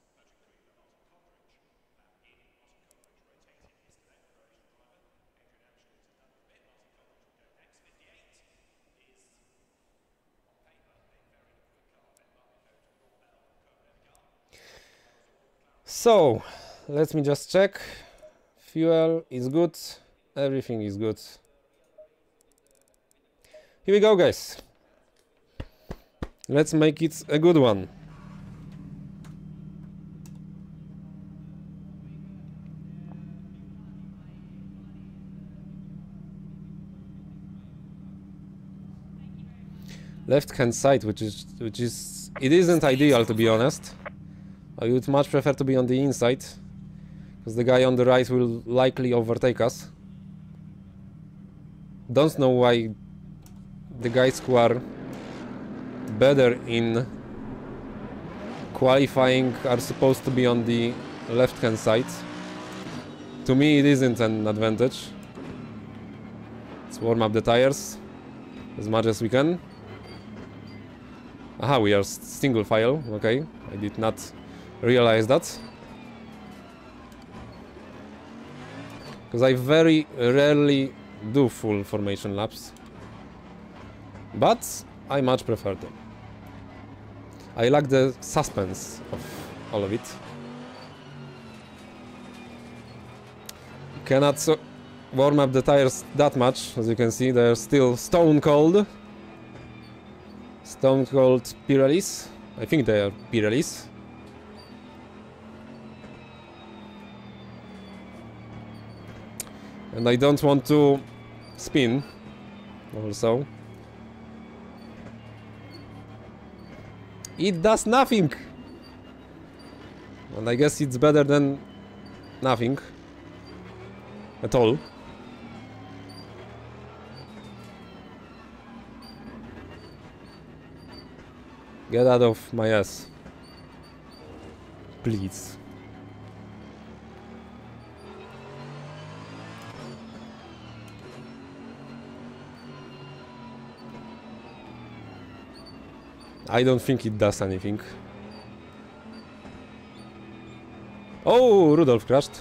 So, let me just check. Fuel is good, everything is good. Here we go, guys. Let's make it a good one. Left hand side, which is which is it isn't ideal, to be honest. I would much prefer to be on the inside, because the guy on the right will likely overtake us. Don't know why the guys who are better in qualifying are supposed to be on the left hand side. To me it isn't an advantage. Let's warm up the tires as much as we can. Aha, we are single file, okay. I did not realize that. Because I very rarely do full formation laps. But I much prefer them. I like the suspense of all of it. Cannot so warm up the tires that much, as you can see, they're still stone cold. Stone cold Pirellis. I think they are Pirellis. And I don't want to spin also. It does nothing! And I guess it's better than nothing at all. Get out of my ass. Please. I don't think it does anything. Oh, Rudolph crashed.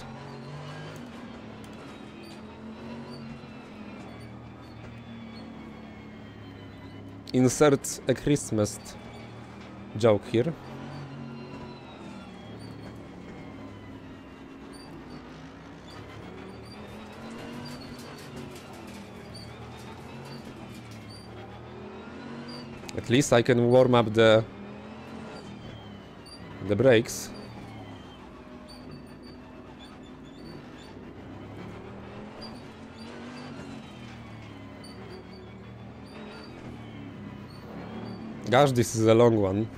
Insert a Christmas joke here. At least I can warm up the the brakes. Gosh, this is a long one.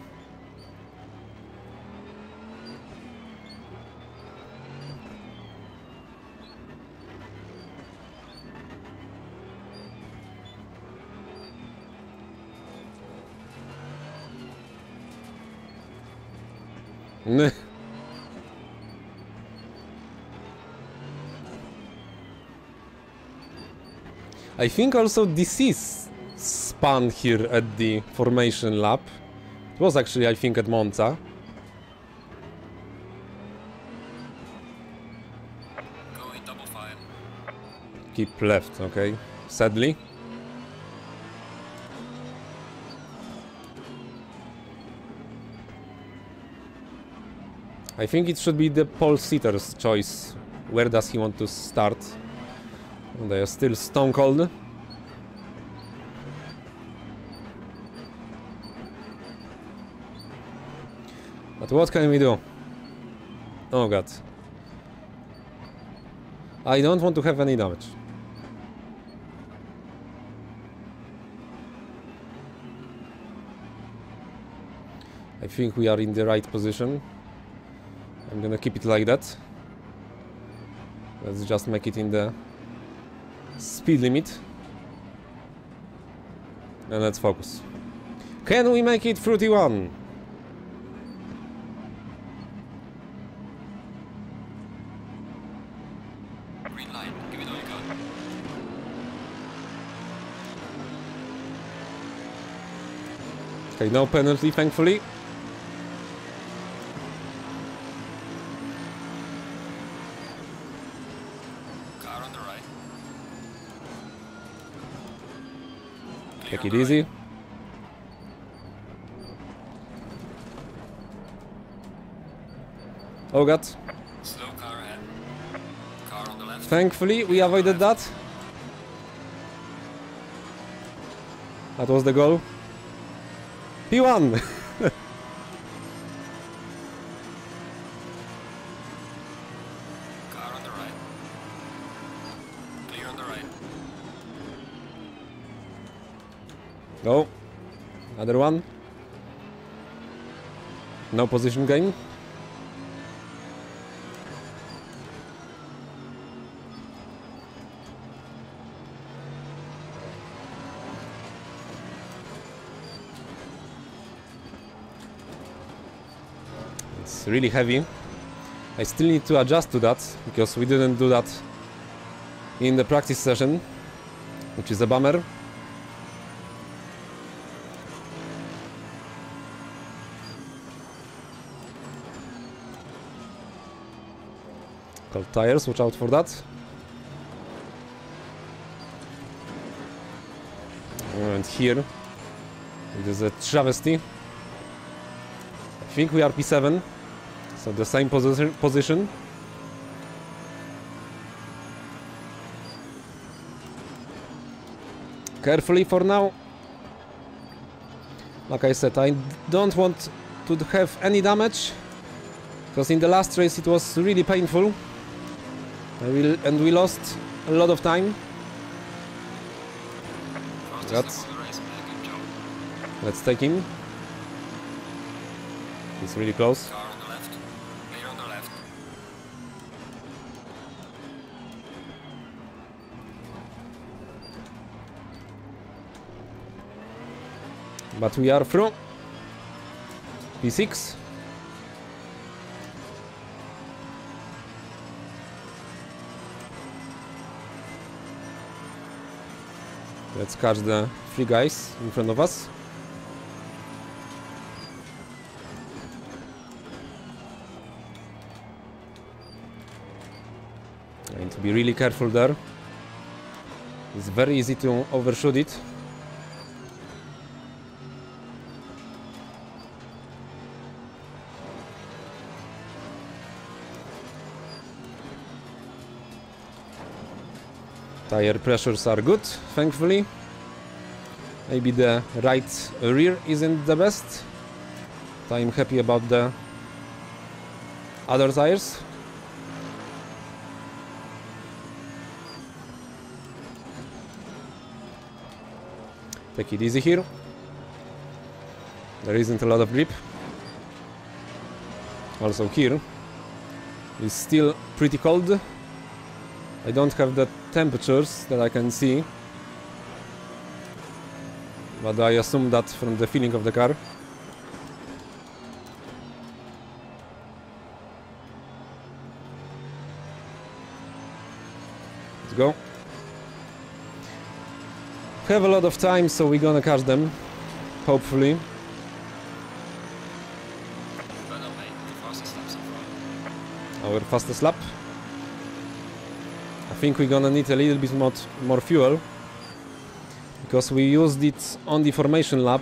I think also this is spun here at the formation lap. It was actually, I think, at Monza. Going double file. Keep left, okay. Sadly. I think it should be the pole sitter's choice. Where does he want to start? They are still stone cold. But what can we do? Oh god. I don't want to have any damage. I think we are in the right position. I'm gonna keep it like that. Let's just make it in the speed limit. And let's focus. Can we make it through T one? Green light. Give it all you got. Okay, no penalty, thankfully. Car on the right. Take it easy. Oh god. Slow car ahead. Car on the left. Thankfully, we avoided that. That was the goal. P one! Car on the right. Clear on the right. Go. Another one. No position gain. It's really heavy. I still need to adjust to that because we didn't do that in the practice session, which is a bummer. Cold tires, watch out for that. And here it is a travesty. I think we are P seven, so the same posi position. Carefully for now. Like I said, I don't want to have any damage, because in the last race it was really painful. I will, and we lost a lot of time. That's, let's take him. He's really close. Car on the left. Clear on the left. But we are through. P six. Let's catch the three guys in front of us. I need to be really careful there. It's very easy to overshoot it. Tire pressures are good, thankfully. Maybe the right rear isn't the best. But I'm happy about the other tires. Take it easy here. There isn't a lot of grip. Also here it's still pretty cold. I don't have the temperatures that I can see, but I assume that from the feeling of the car. Let's go. Have a lot of time, so we're gonna catch them, hopefully. Our fastest lap. I think we're gonna need a little bit more, more fuel, because we used it on the formation lap,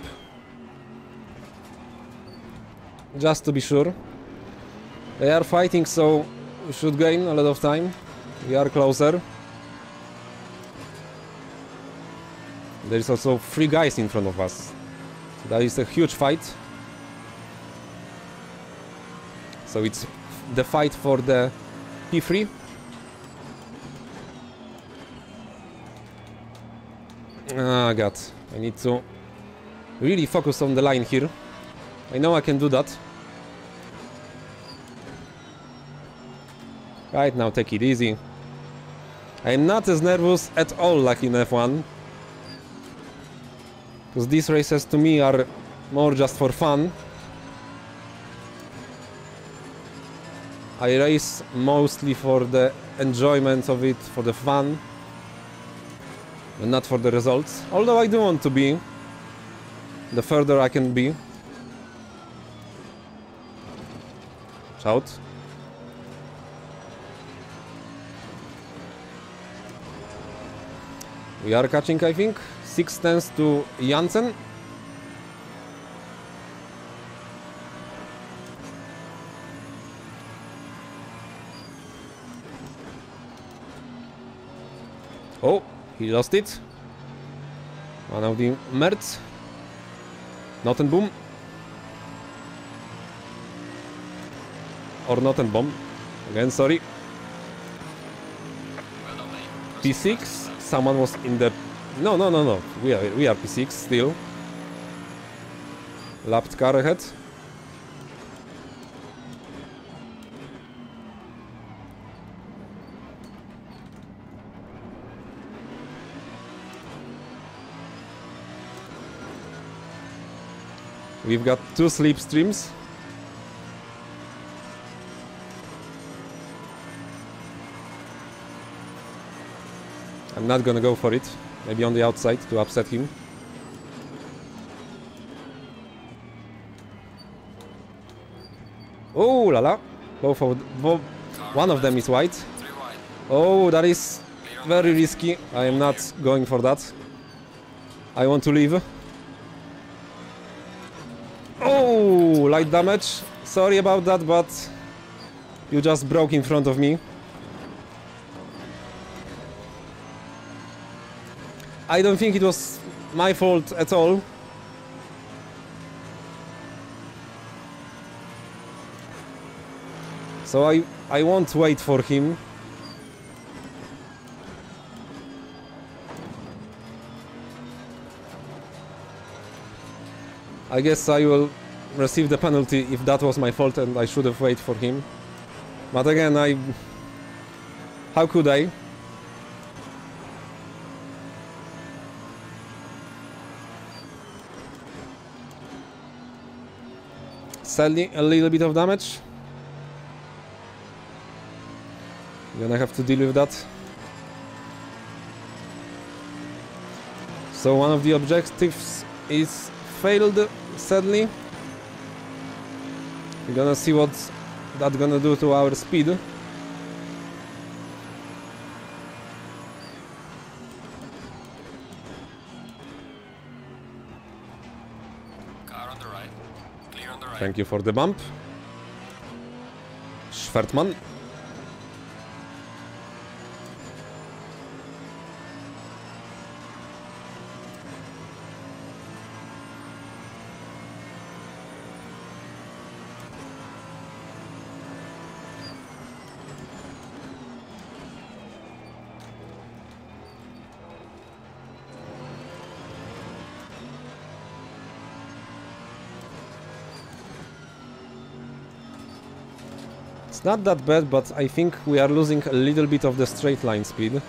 just to be sure. They are fighting, so we should gain a lot of time. We are closer. There is also three guys in front of us, so that is a huge fight. So it's the fight for the P three. Ah, God, I need to really focus on the line here. I know I can do that. Right now, take it easy. I'm not as nervous at all like in F one, because these races to me are more just for fun. I race mostly for the enjoyment of it, for the fun, and not for the results. Although I do want to be, the further I can be. Shout. We are catching, I think, six tenths to Janssen. Oh, he lost it. One of the Merts. Nottenboom. Or Nottenbomb. Again, sorry. P six. Someone was in the... No, no, no, no. We are, we are P six still. Lapped car ahead. We've got two slipstreams. I'm not gonna go for it. Maybe on the outside to upset him. Oh la la! Both of both, one of them is white. Oh, that is very risky. I am not going for that. I want to leave. Oh, light damage. Sorry about that, but you just broke in front of me. I don't think it was my fault at all. So I, I won't wait for him. I guess I will receive the penalty if that was my fault and I should have waited for him. But again, I... How could I? Sadly, a little bit of damage. Gonna have to deal with that. So one of the objectives is failed, sadly. We're gonna see what that's gonna do to our speed. Car on the right. Clear on the right. Thank you for the bump. Schwertmann. It's not that bad, but I think we are losing a little bit of the straight line speed.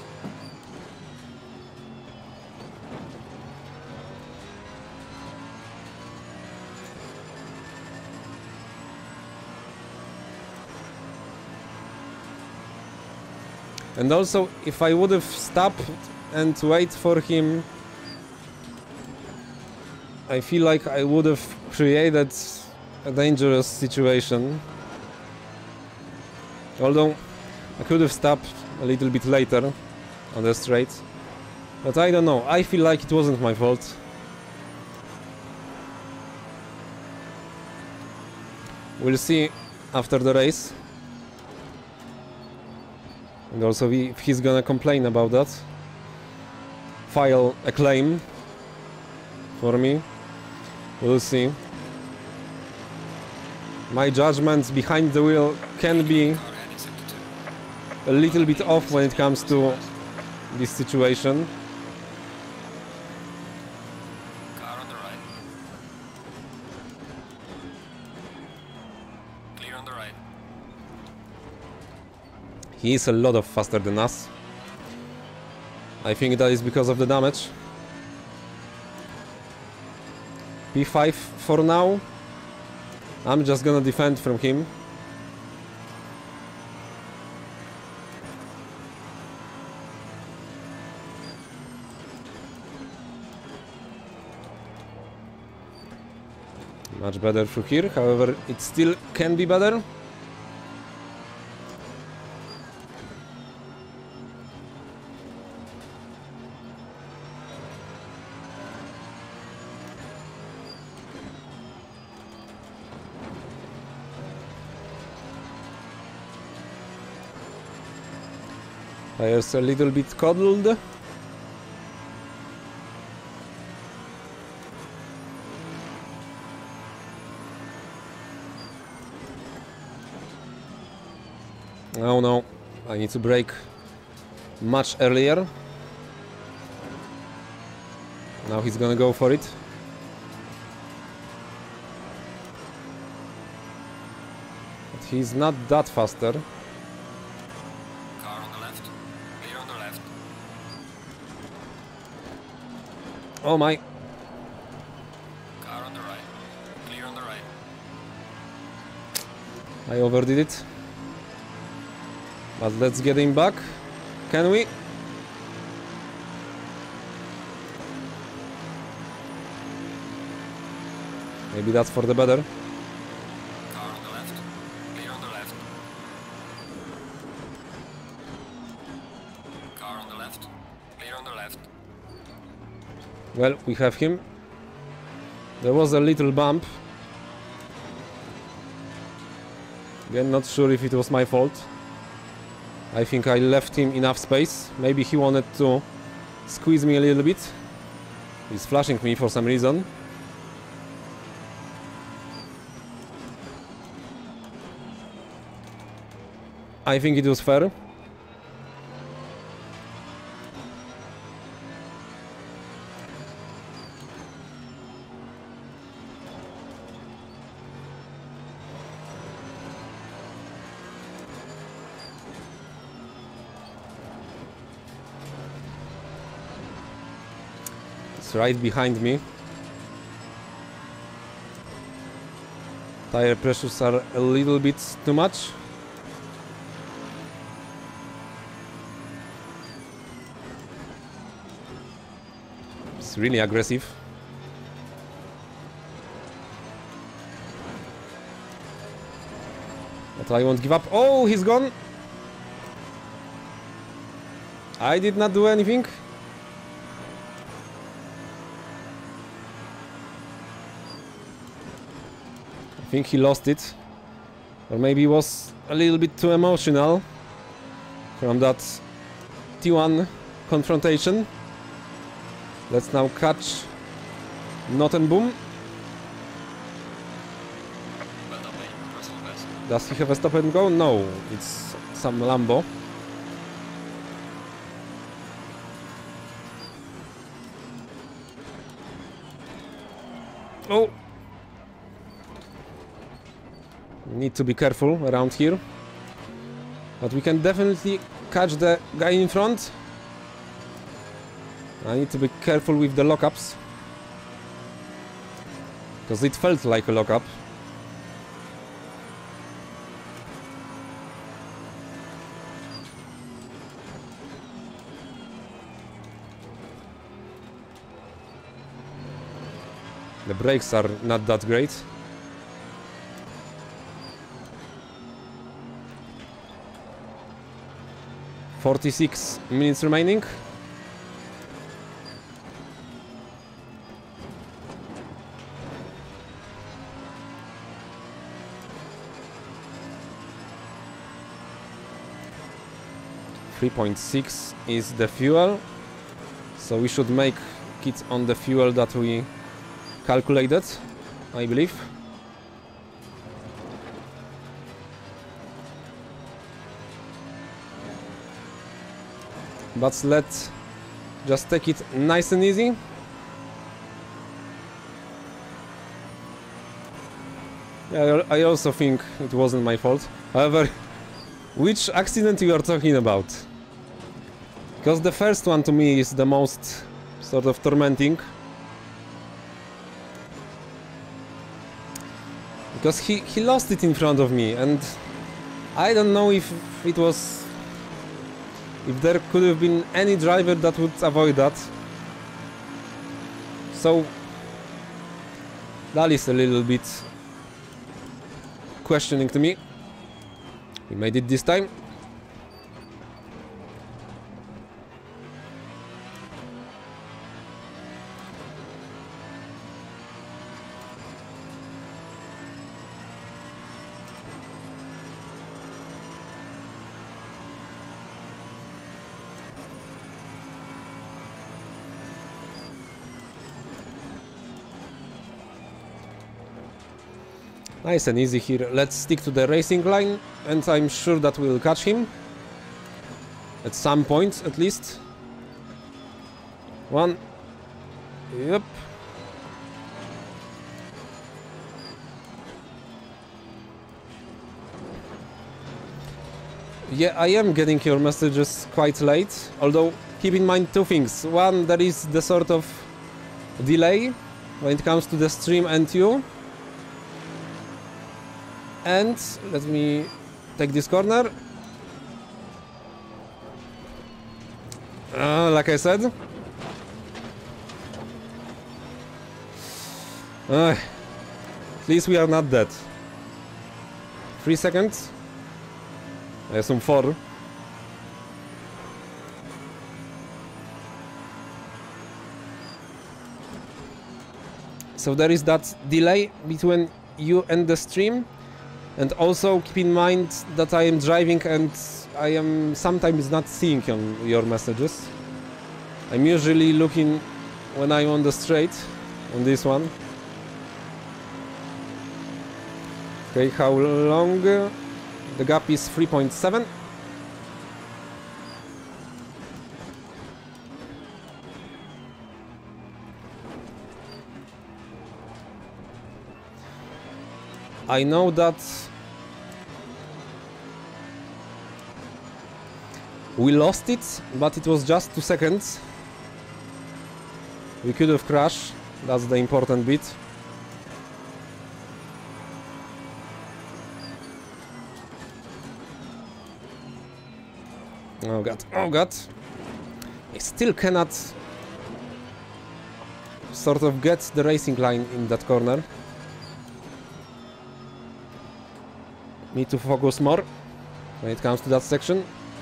And also, if I would have stopped and wait for him, I feel like I would have created a dangerous situation. Although, I could have stopped a little bit later on the straight. But I don't know, I feel like it wasn't my fault. We'll see after the race. And also if he's gonna complain about that, file a claim for me. We'll see. My judgment behind the wheel can be a little bit off when it comes to this situation. Car on the right. Clear on the right. He is a lot of faster than us. I think that is because of the damage. P five for now. I'm just gonna defend from him. Much better through here, however, it still can be better. Tires a little bit coddled. Oh no, I need to brake much earlier. Now he's gonna go for it. But he's not that faster. Car on the left. Clear on the left. Oh my. Car on the right. Clear on the right. I overdid it. But let's get him back. Can we? Maybe that's for the better. Car on the left. Clear on the left. Car on the left. Clear on the left. Well, we have him. There was a little bump. Again, not sure if it was my fault. I think I left him enough space. Maybe he wanted to squeeze me a little bit. He's flashing me for some reason. I think it was fair. It's right behind me. Tire pressures are a little bit too much. It's really aggressive. But I won't give up. Oh, he's gone. I did not do anything. I think he lost it. Or maybe he was a little bit too emotional from that T one confrontation. Let's now catch Not and Boom. Well done, mate. Personal best. Does he have a stop and go? No, it's some Lambo. Oh! Need to be careful around here. But we can definitely catch the guy in front. I need to be careful with the lockups. Because it felt like a lockup. The brakes are not that great. forty-six minutes remaining. three point six is the fuel, so we should make it on the fuel that we calculated, I believe. But let's just take it nice and easy. Yeah, I also think it wasn't my fault. However, which accident you are talking about? Because the first one to me is the most sort of tormenting. Because he, he lost it in front of me, and I don't know if it was... if there could have been any driver that would avoid that. So that is a little bit questioning to me. We made it this time. Nice and easy here. Let's stick to the racing line, and I'm sure that we'll catch him. At some point, at least. One. Yep. Yeah, I am getting your messages quite late. Although, keep in mind two things. One, there is the sort of delay when it comes to the stream and you. And let me take this corner. Uh, like I said. Uh, at least we are not dead. Three seconds. I assume four. So there is that delay between you and the stream. And also keep in mind that I am driving and I am sometimes not seeing your messages. I'm usually looking when I'm on the straight, on this one. Okay, how long? The gap is three point seven. I know that we lost it, but it was just two seconds. We could have crashed, that's the important bit. Oh god, oh god. I still cannot sort of get the racing line in that corner. Need to focus more when it comes to that section.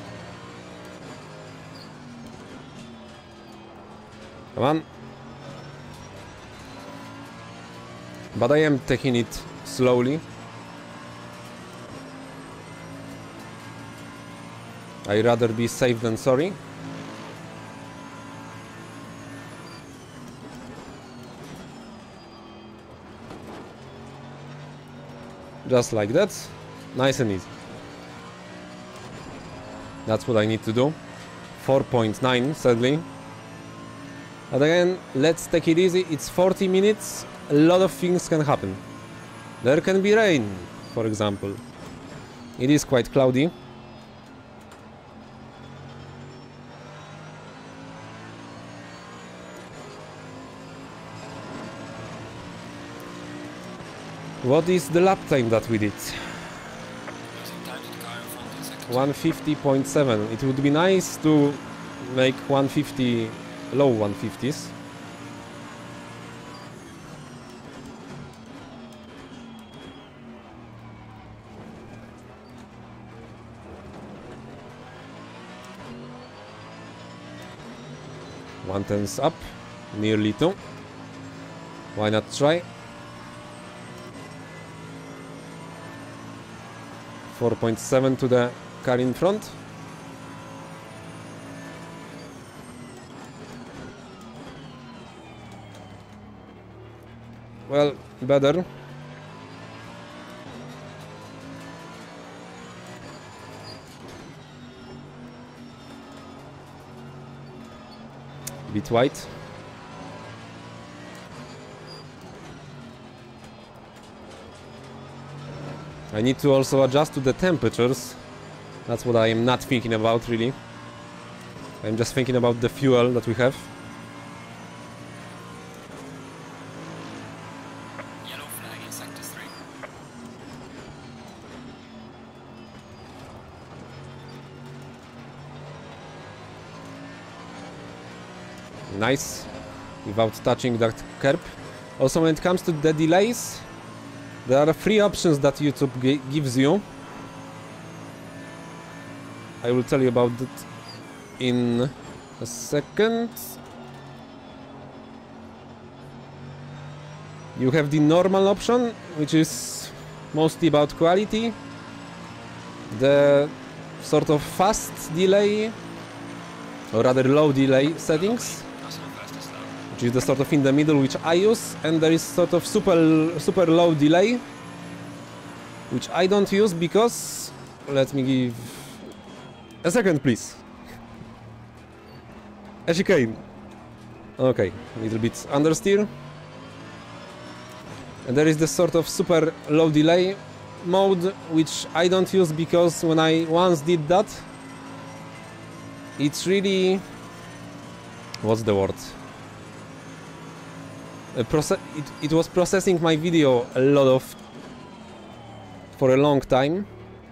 Come on. But I am taking it slowly. I'd rather be safe than sorry. Just like that. Nice and easy. That's what I need to do. four point nine, sadly. But again, let's take it easy. It's forty minutes. A lot of things can happen. There can be rain. for example. It is quite cloudy. What is the lap time that we did? one fifty point seven. It would be nice to make one fifty, low one fifties. One tenths up, nearly two. Why not try? four point seven to the car in front. Well, better. Bit white. I need to also adjust to the temperatures. That's what I am not thinking about, really. I'm just thinking about the fuel that we have. Yellow flag in sector three. Nice, without touching that curb. Also, when it comes to the delays, there are three options that YouTube gives you. I will tell you about it in a second. You have the normal option, which is mostly about quality. The sort of fast delay, or rather low delay settings, which is the sort of in the middle, which I use, and there is sort of super super low delay, which I don't use because, let me give a second, please. A chicane. Okay, a little bit understeer. And there is the sort of super low delay mode, which I don't use because when I once did that, it's really, what's the word? Uh, it, it was processing my video a lot of for a long time,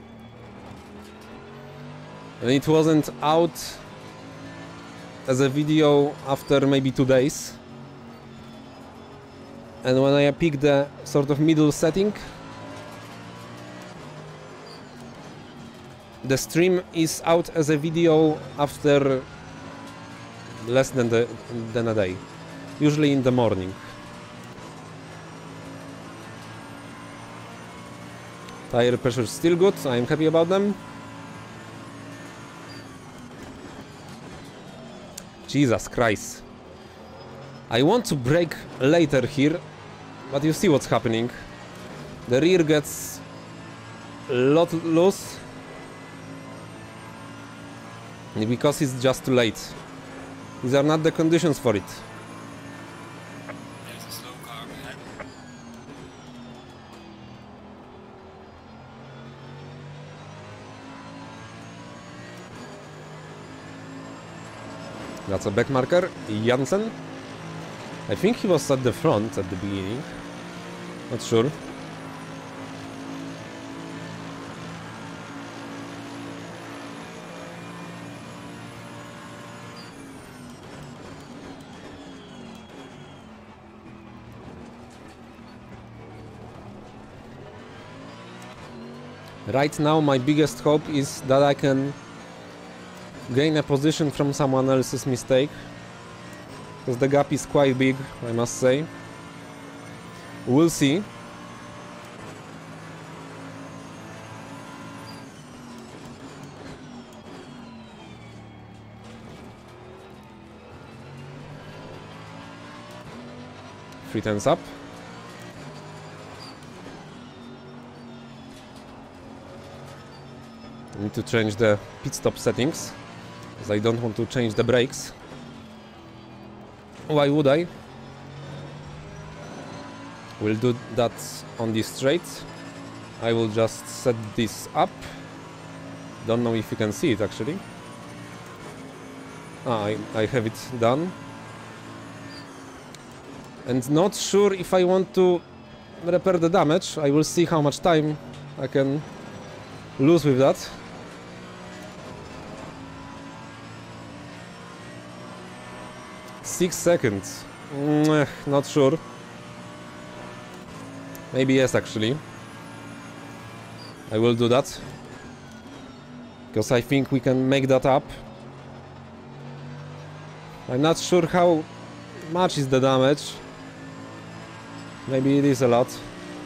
and it wasn't out as a video after maybe two days. And when I pick the sort of middle setting, the stream is out as a video after less than the than a day, usually in the morning. Tire pressure is still good, I'm happy about them. Jesus Christ. I want to brake later here, but you see what's happening. The rear gets a lot loose because it's just too late. These are not the conditions for it. There's a slow car ahead. That's a back marker, Jansen. I think he was at the front at the beginning. Not sure. Right now my biggest hope is that I can gain a position from someone else's mistake, because the gap is quite big, I must say. We'll see. Three tenths up. I need to change the pit stop settings, because I don't want to change the brakes. Why would I? We'll do that on the straight. I will just set this up. Don't know if you can see it actually. Ah, I, I have it done. And not sure if I want to repair the damage. I will see how much time I can lose with that. Six seconds. Mm, not sure. Maybe yes, actually. I will do that. Because I think we can make that up. I'm not sure how much is the damage. Maybe it is a lot.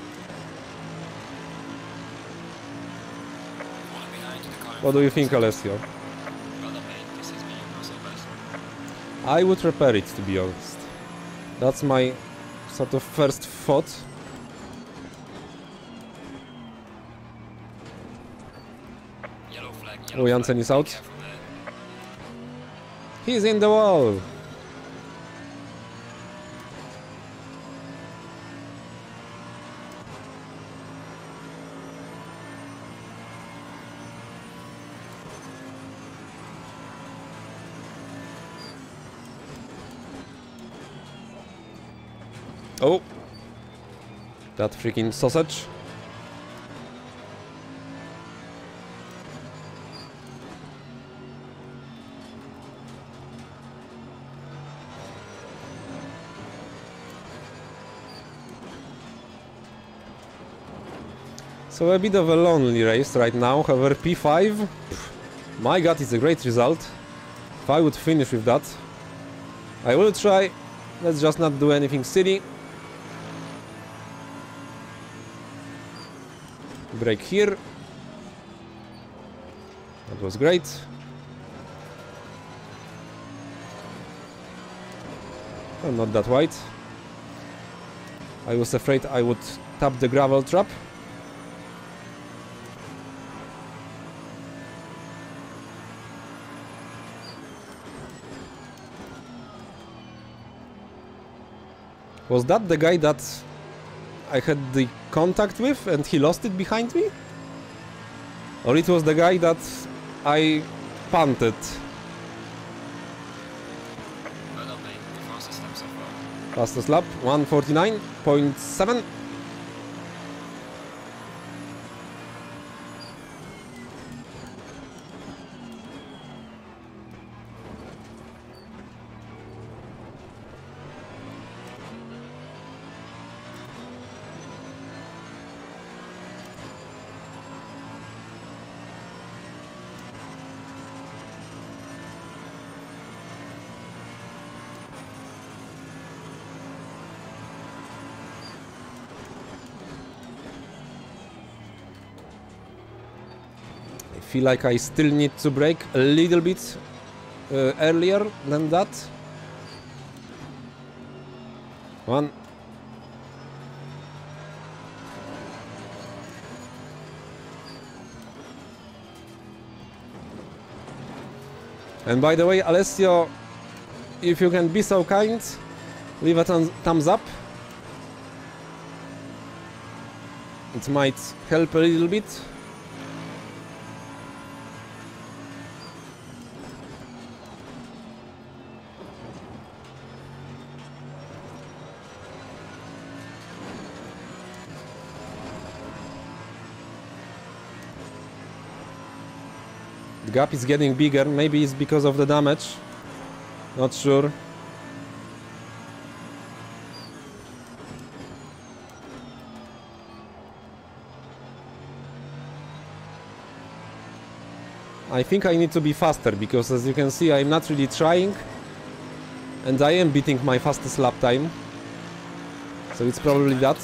What do you think, Alessio? I would repair it, to be honest. That's my sort of first thought. Yellow flag, Oh, Jansen is out. He's in the wall. Oh, that freaking sausage. So a bit of a lonely race right now, however P five, my god, it's a great result. If I would finish with that, I will try. Let's just not do anything silly. Break here. That was great. Oh, not that wide. I was afraid I would tap the gravel trap. Was that the guy that I had the contact with and he lost it behind me? Or it was the guy that I punted? Fastest lap, one forty-nine point seven. I feel like I still need to brake a little bit uh, earlier than that. One. And by the way, Alessio, if you can be so kind, leave a th thumbs up. It might help a little bit. The gap is getting bigger, maybe it's because of the damage. Not sure. I think I need to be faster because, as you can see, I'm not really trying. And I am beating my fastest lap time. So it's probably that.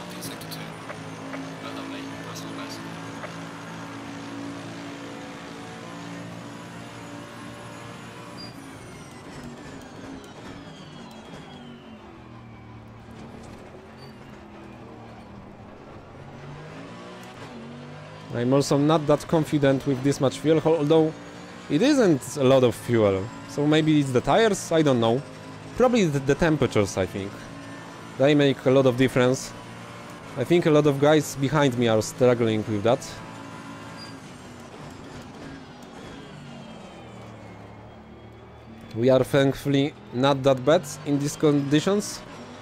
I'm also not that confident with this much fuel, although it isn't a lot of fuel. So maybe it's the tires, I don't know. Probably the, the temperatures, I think. They make a lot of difference. I think a lot of guys behind me are struggling with that. We are thankfully not that bad in these conditions.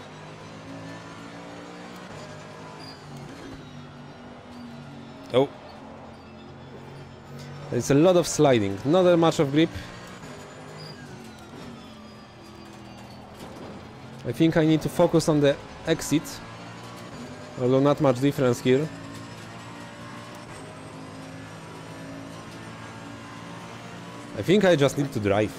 Oh. There's a lot of sliding, not that much of grip. I think I need to focus on the exit, although not much difference here. I think I just need to drive.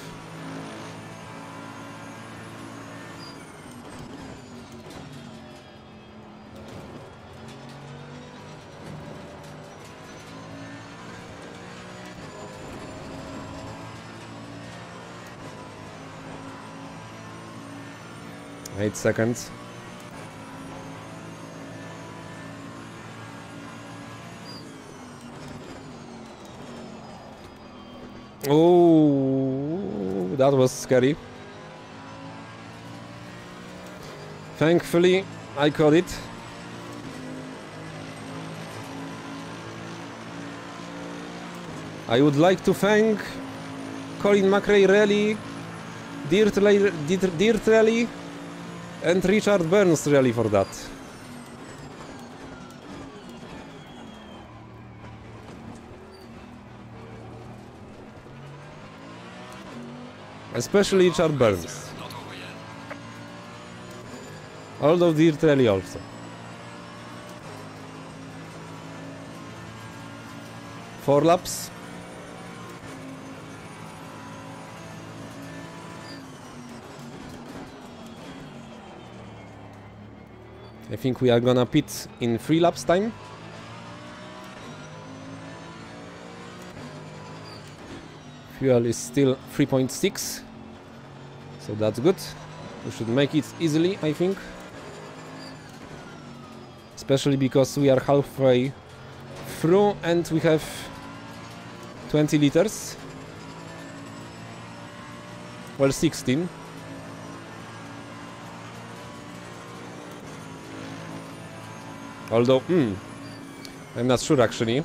Eight seconds. Oh, that was scary. Thankfully, I caught it. I would like to thank Colin McRae Rally, Dirt, Dirt, Dirt Rally, and Richard Burns Rally for that. Especially Richard Burns. Although Dirt Rally also. Four laps. I think we are gonna pit in three laps time. Fuel is still three point six, so that's good. We should make it easily, I think. Especially because we are halfway through and we have twenty liters. Well, sixteen. Although, hmm, I'm not sure actually.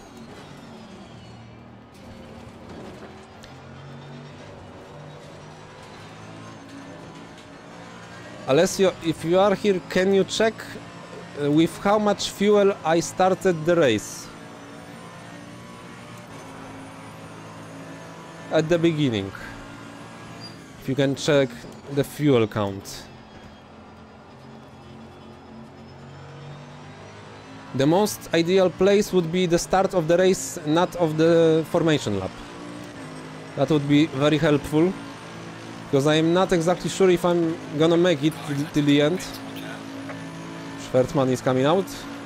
Alessio, if you are here, can you check uh, with how much fuel I started the race? At the beginning. If you can check the fuel count. The most ideal place would be the start of the race, not of the formation lap. That would be very helpful, because I am not exactly sure if I'm gonna make it till the end. Schwertman is coming out.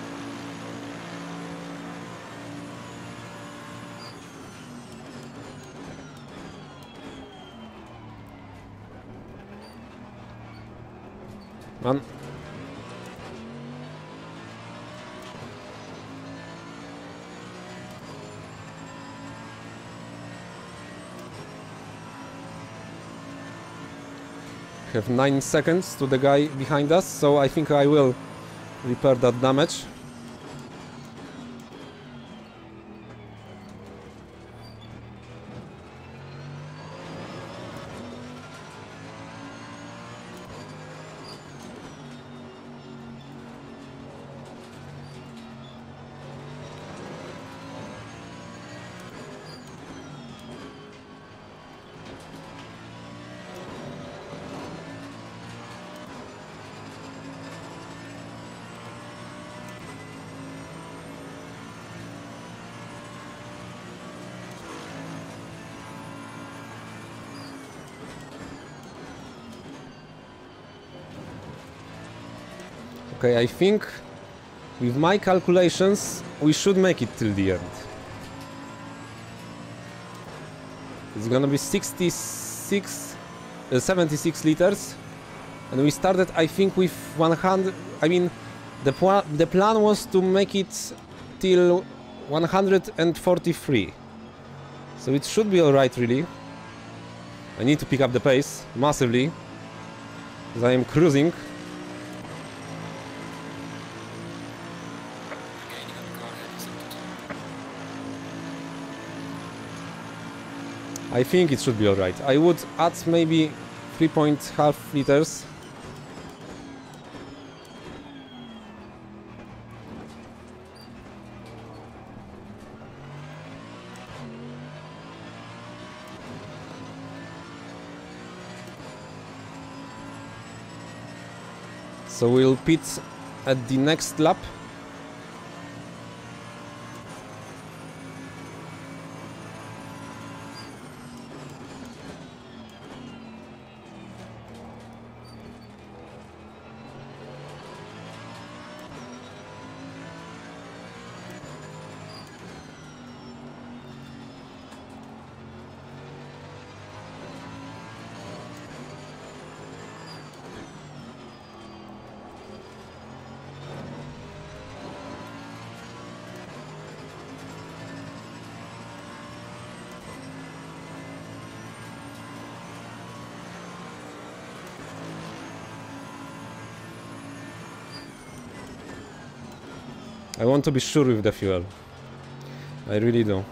Man. Have nine seconds to the guy behind us, so I think I will repair that damage. Okay, I think with my calculations we should make it till the end. It's gonna be sixty-six, uh, seventy-six liters, and we started, I think, with one hundred. I mean, the pl the plan was to make it till one hundred forty-three, so it should be all right, really. I need to pick up the pace massively, because I am cruising. I think it should be alright. I would add maybe three point five liters. So we'll pit at the next lap. I want to be sure with the fuel. I really do.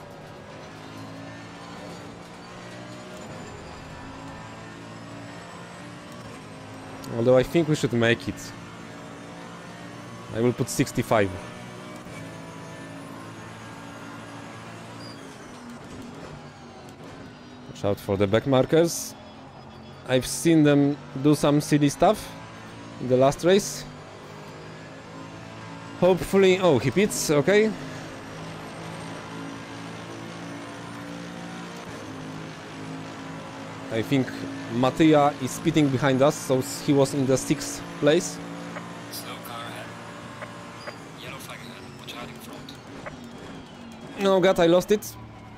Although I think we should make it. I will put sixty-five. Watch out for the back markers. I've seen them do some silly stuff in the last race. Hopefully... oh, he pits, okay. I think Mattia is pitting behind us, so he was in the sixth place. Slow car ahead. Yellow flag ahead. Watch out in front. Oh god, I lost it.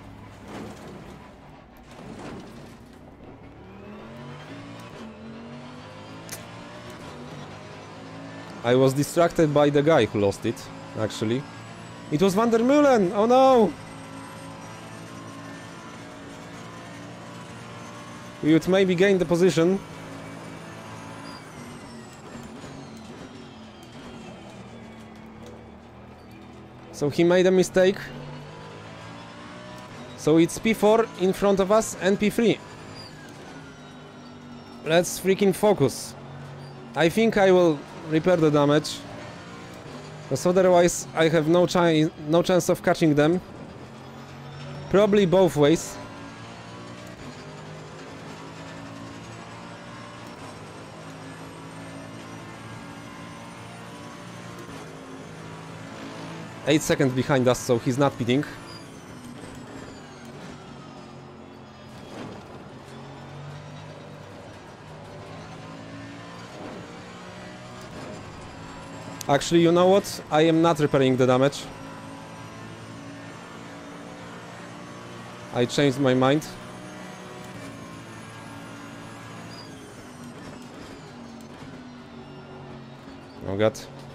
I was distracted by the guy who lost it, actually. It was Van der Meulen! Oh no! We would maybe gain the position. So he made a mistake. So it's P four in front of us and P three. Let's freaking focus. I think I will repair the damage, because otherwise I have no, chi no chance of catching them. Probably both ways. Eight seconds behind us, so he's not pitting. Actually, you know what? I am not repairing the damage. I changed my mind. Oh god.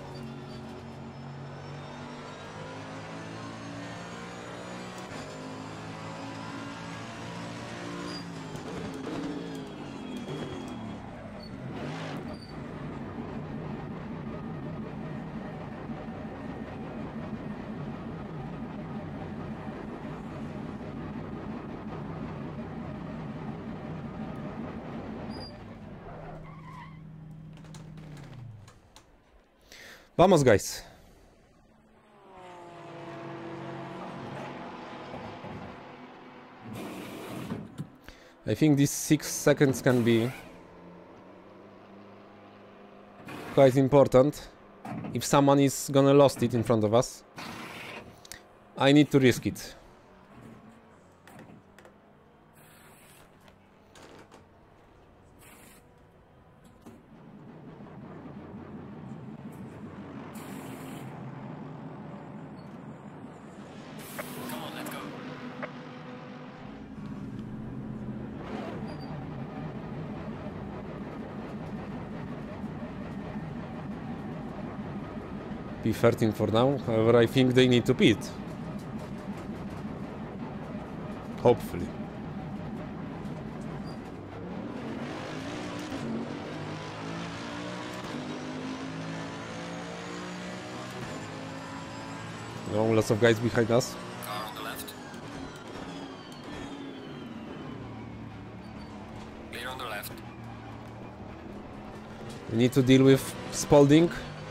Vamos, guys. I think these six seconds can be quite important. If someone is gonna lost it in front of us, I need to risk it. P thirteen for now, however I think they need to pit. Hopefully. No, lots of guys behind us. Car on the left. We need to deal with Spalding.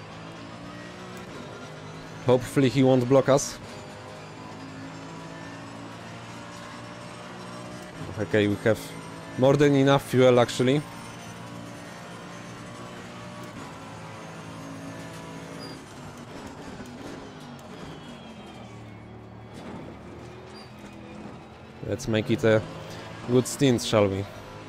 Hopefully he won't block us. Okay, we have more than enough fuel actually. Let's make it a good stint, shall we?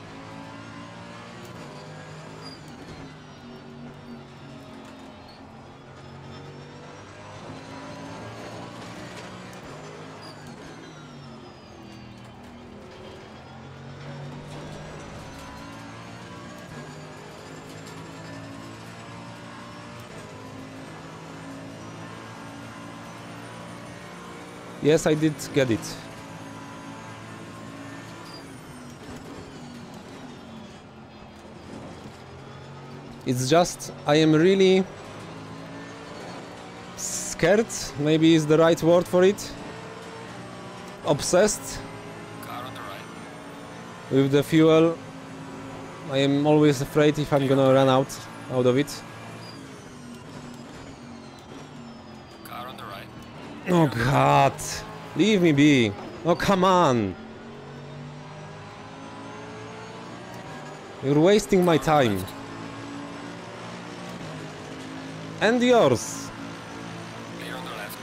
Yes, I did get it. It's just, I am really scared, maybe is the right word for it. Obsessed Car on the right. with the fuel. I am always afraid if I'm gonna run out out of it. Car on the right. Oh god, leave me be. Oh come on. You're wasting my time. And yours. Clear on the left.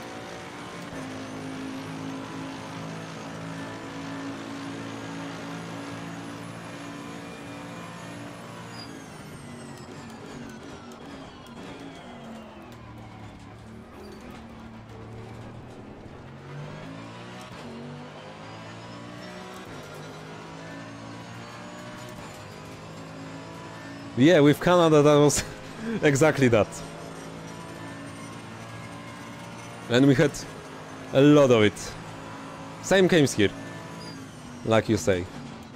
Yeah, with Canada that was exactly that. And we had a lot of it. Same case here, like you say.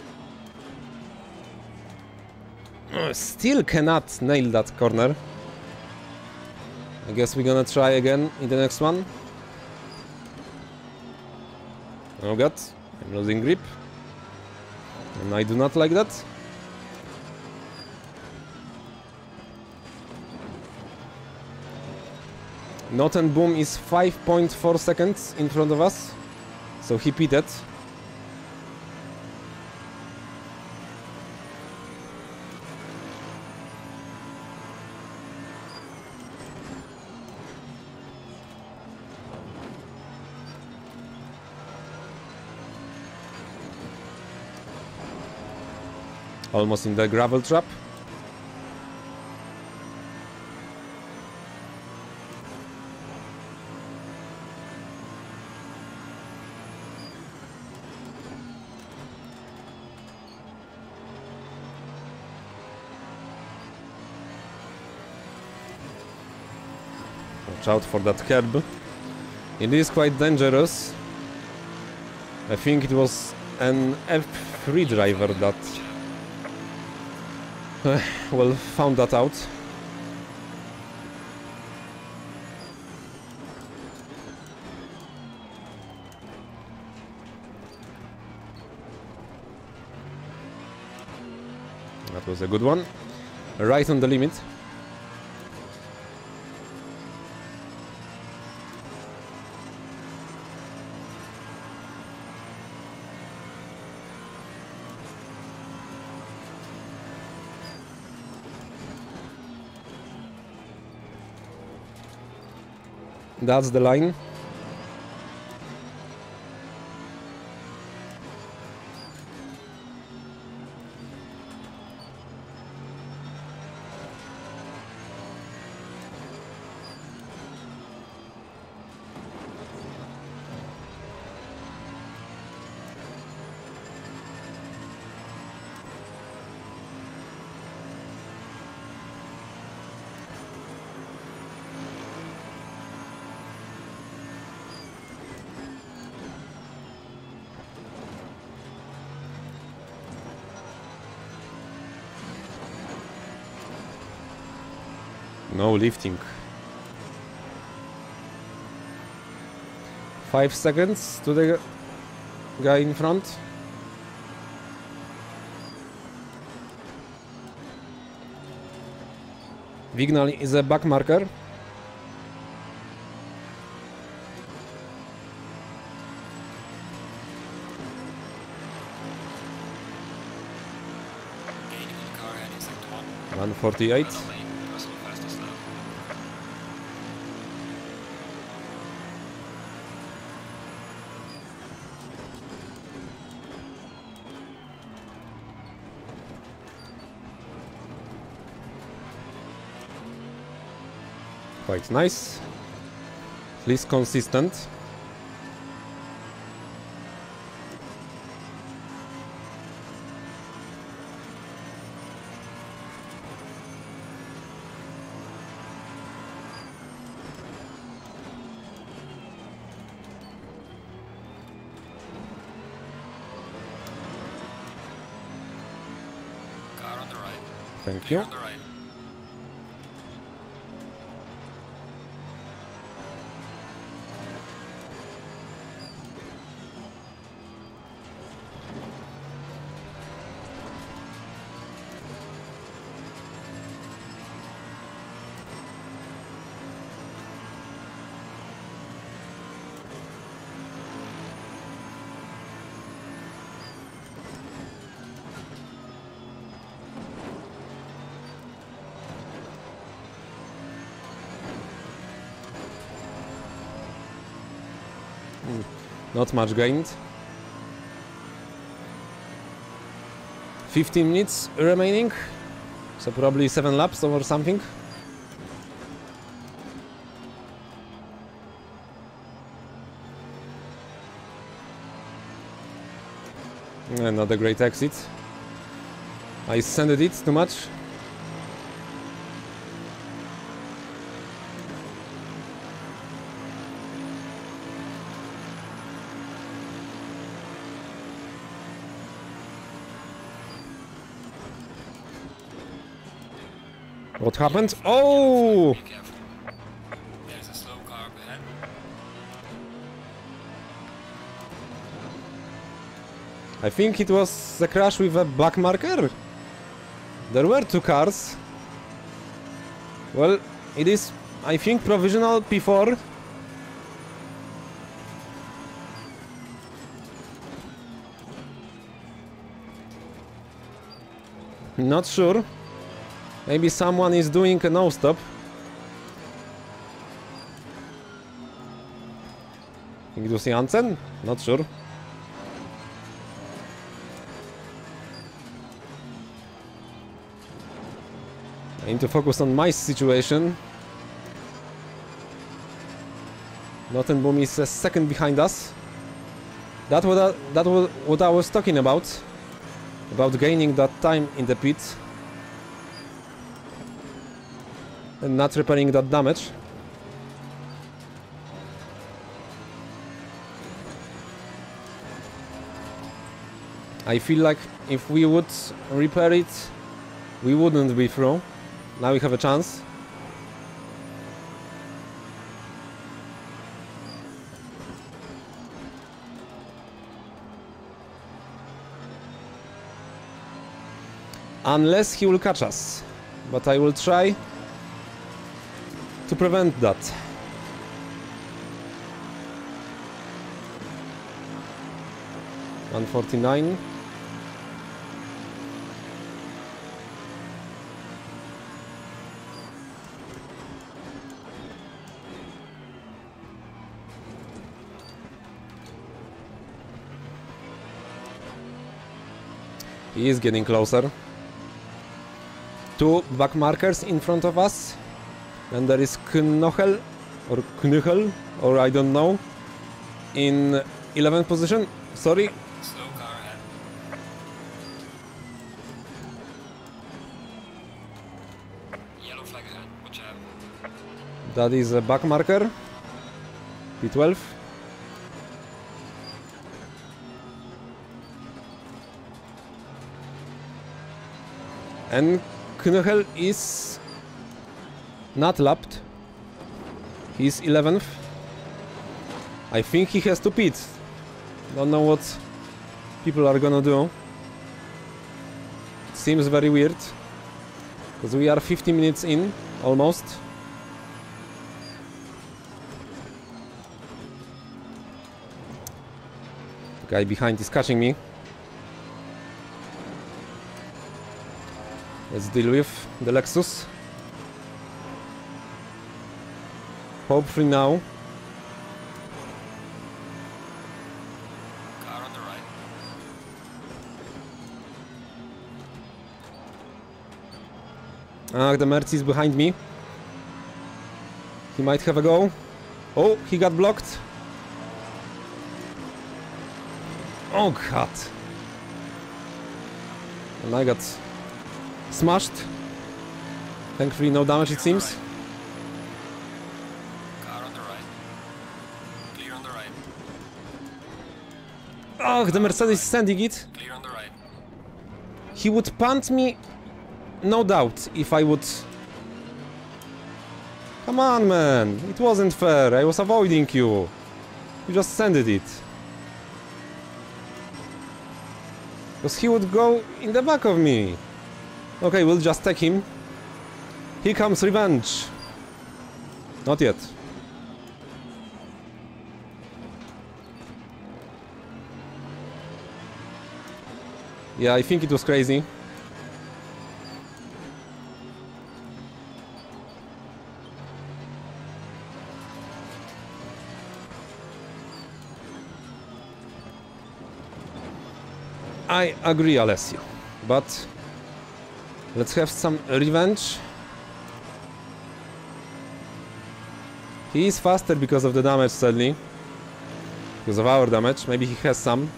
Uh, Still cannot nail that corner. I guess we're gonna try again in the next one. Oh god, I'm losing grip. And I do not like that. Not and Boom is five point four seconds in front of us, so he pitted. Almost in the gravel trap. Watch out for that curb. It is quite dangerous. I think it was an F three driver that uh, well found that out. That was a good one. Right on the limit. That's the line. No lifting. Five seconds to the guy in front. Vignal is a back marker. one forty-eight. Quite nice. At least consistent. Car on the right. Thank you. On the right. Not much gained. fifteen minutes remaining, so probably seven laps or something. And not a great exit. I sanded it too much. What happened? Oh! Be careful. There's a slow car up ahead. I think it was a crash with a black marker. There were two cars. Well, it is, I think, provisional P four. Not sure. Maybe someone is doing a no-stop. Think it was Jansen? Not sure. I need to focus on my situation. Nottenboom is a second behind us. That was uh, that was what I was talking about. About gaining that time in the pit. And not repairing that damage. I feel like if we would repair it, we wouldn't be through. Now we have a chance. Unless he will catch us. But I will try to prevent that. one forty-nine. He is getting closer. Two back markers in front of us. And there is Knochel, or Knüchel, or I don't know, in eleventh position. Sorry. Slow car ahead. Yellow flag ahead. Watch out. That is a back marker. P twelve. And Knüchel is not lapped. He's eleventh. I think he has to pit. Don't know what people are gonna do. It seems very weird. Because we are fifty minutes in. almost. The guy behind is catching me. Let's deal with the Lexus. Hopefully now. Car on the right. Ah, the Mercy is behind me. He might have a go. Oh, he got blocked. Oh god. And I got smashed. Thankfully no damage it seems. Car on the right. Clear on the right. Oh, the Mercedes is sending it. Clear on the right. He would punt me, no doubt, if I would... Come on, man. It wasn't fair. I was avoiding you. You just sended it. Because he would go in the back of me. Okay, we'll just take him. Here comes revenge. Not yet. Yeah, I think it was crazy. I agree, Alessio, but let's have some revenge. He is faster because of the damage, sadly. Because of our damage, maybe he has some.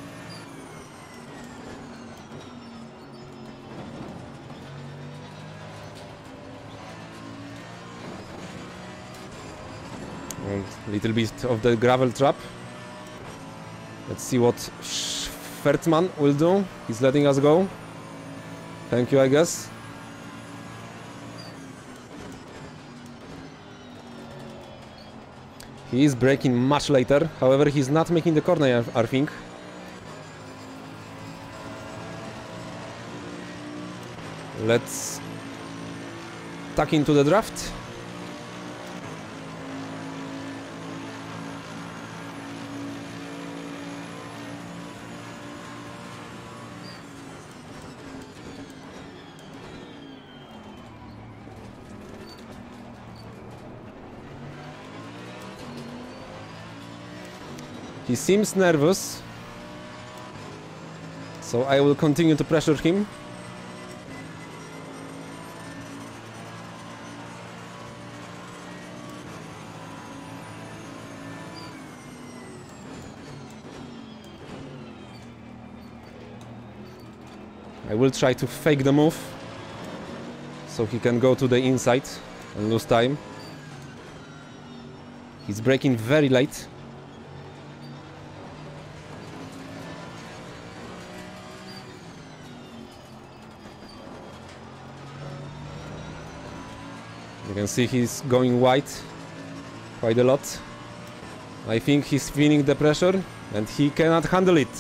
And a little bit of the gravel trap. Let's see what Fertman will do. He's letting us go. Thank you, I guess. He is braking much later. However, he's not making the corner, I think. Let's tuck into the draft. He seems nervous, so I will continue to pressure him. I will try to fake the move, so he can go to the inside and lose time. He's braking very late. You can see he's going wide quite a lot. I think he's feeling the pressure and he cannot handle it.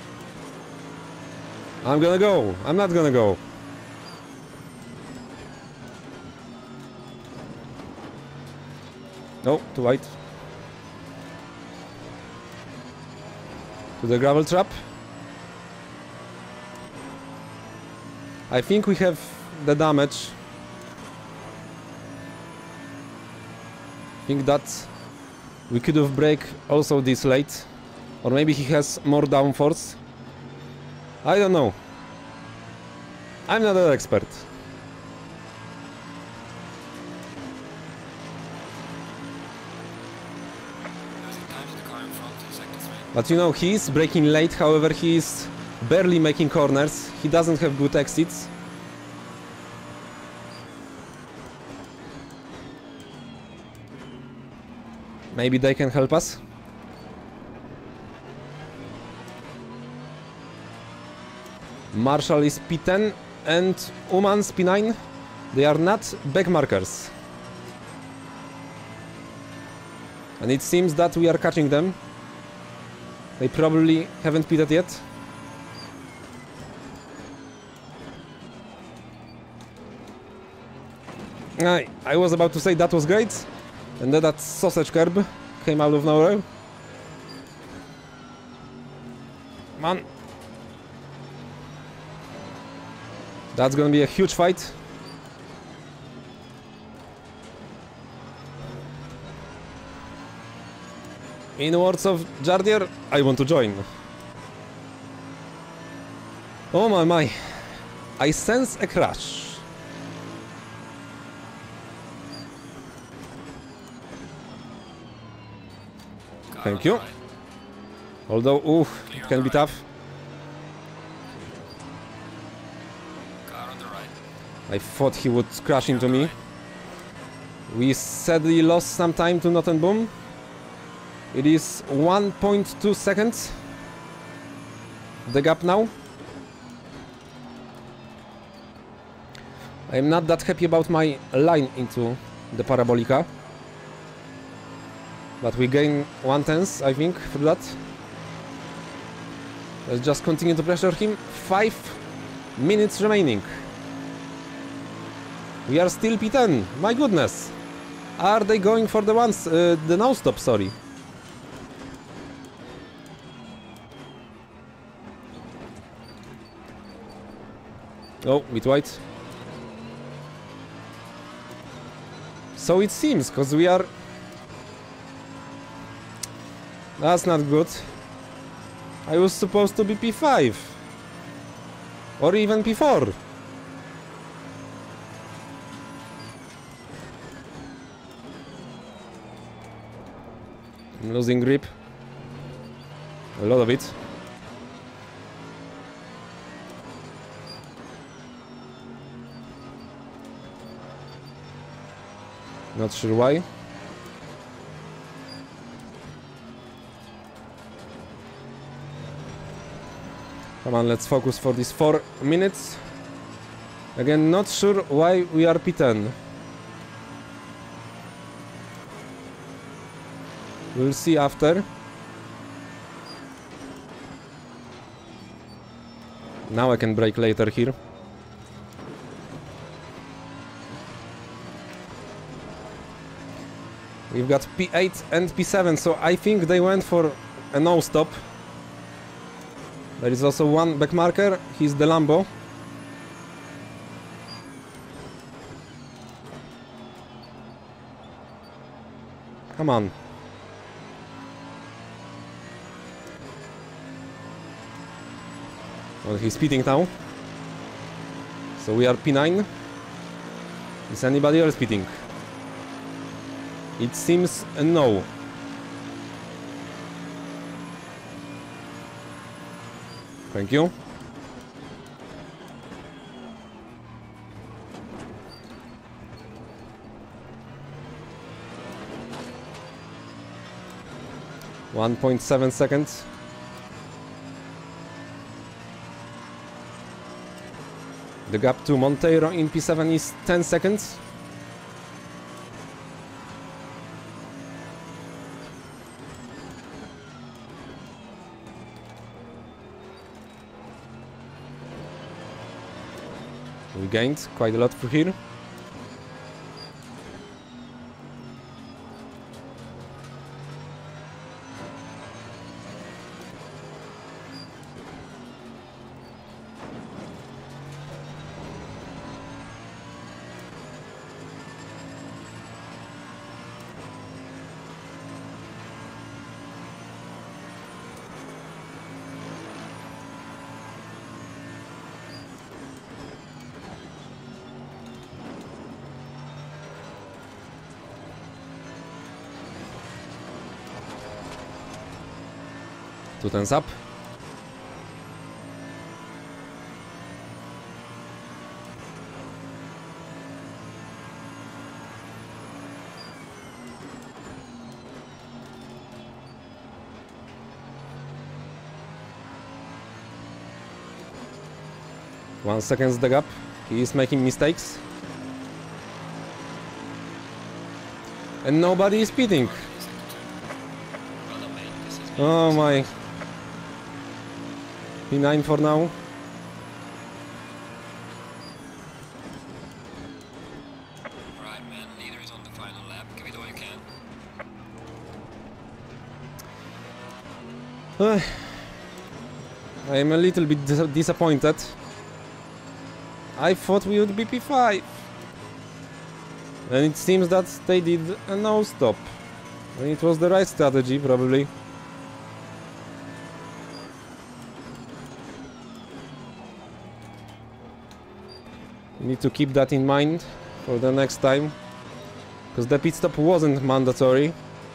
I'm gonna go. I'm not gonna go. No, too wide. To the gravel trap. I think we have the damage. I think that we could have brake also this late, or maybe he has more downforce. I don't know. I'm not an expert. But you know, he's braking late, however he is barely making corners. He doesn't have good exits. Maybe they can help us. Marshall is P ten and Uman's P nine. They are not back markers. And it seems that we are catching them. They probably haven't pitted yet. I, I was about to say that was great, and then that sausage curb came out of nowhere. Man. That's gonna be a huge fight. In words of Jardier, I want to join. Oh my my. I sense a crash. Thank you. Although, ooh, it can be tough. I thought he would crash into me. We sadly lost some time to Not and Boom. It is one point two seconds. The gap now. I'm not that happy about my line into the Parabolica. But we gain one tenth, I think, for that. Let's just continue to pressure him. Five minutes remaining. We are still P ten. My goodness. Are they going for the ones, uh, the no-stop, sorry. Oh, bit wide. So it seems, because we are... That's not good. I was supposed to be P five. Or even P four. I'm losing grip. A lot of it. Not sure why. Come on, let's focus for these four minutes. Again, not sure why we are P ten. We'll see after. Now I can brake later here. We've got P eight and P seven, so I think they went for a no-stop. There is also one back marker, he's the Lambo. Come on. Well, he's speeding now. So we are P nine. Is anybody else speeding? It seems a no. Thank you. one point seven seconds. The gap to Monteiro in P seven is ten seconds. We gained quite a lot for here. Two turns up. One second's the gap. He is making mistakes. And nobody is speeding. Oh my. P nine for now. Right. Uh, I am a little bit dis disappointed. I thought we would be P five. And it seems that they did a no-stop. And it was the right strategy, probably. You need to keep that in mind for the next time. Because the pit stop wasn't mandatory.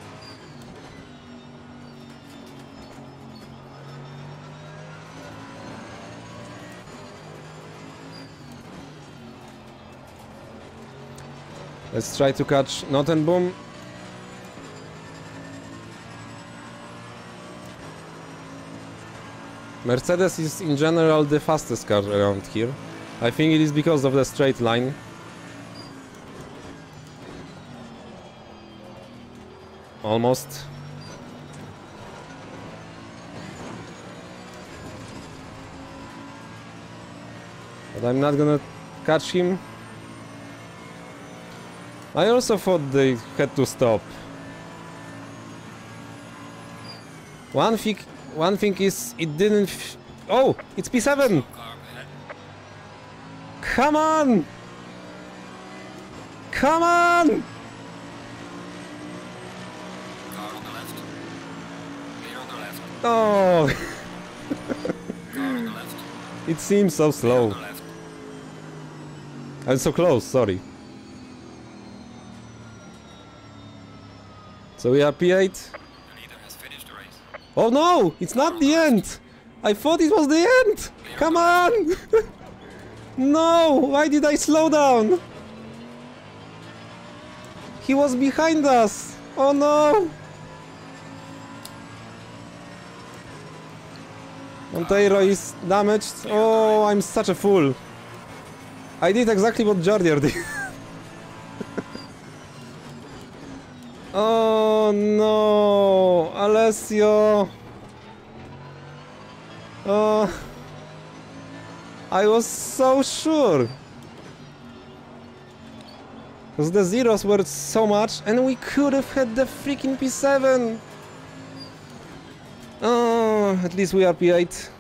Let's try to catch Nottenboom. Mercedes is in general the fastest car around here. I think it is because of the straight line. Almost. But I'm not gonna catch him. I also thought they had to stop. One thing, one thing is, it didn't. F oh, it's P seven. Come on! Come on! Car on the left. Clear on the left. Oh! Car on the left. It seems so slow. On the left. I'm so close, sorry. So we are P eight. The leader has finished the race. Oh no! It's not the end! I thought it was the end! Come on! No! Why did I slow down? He was behind us! Oh no! Monteiro is damaged. Oh, I'm such a fool. I did exactly what Jardier did. Oh no! Alessio! Oh... I was so sure! Because the zeros were so much and we could have had the freaking P seven! Oh, at least we are P eight.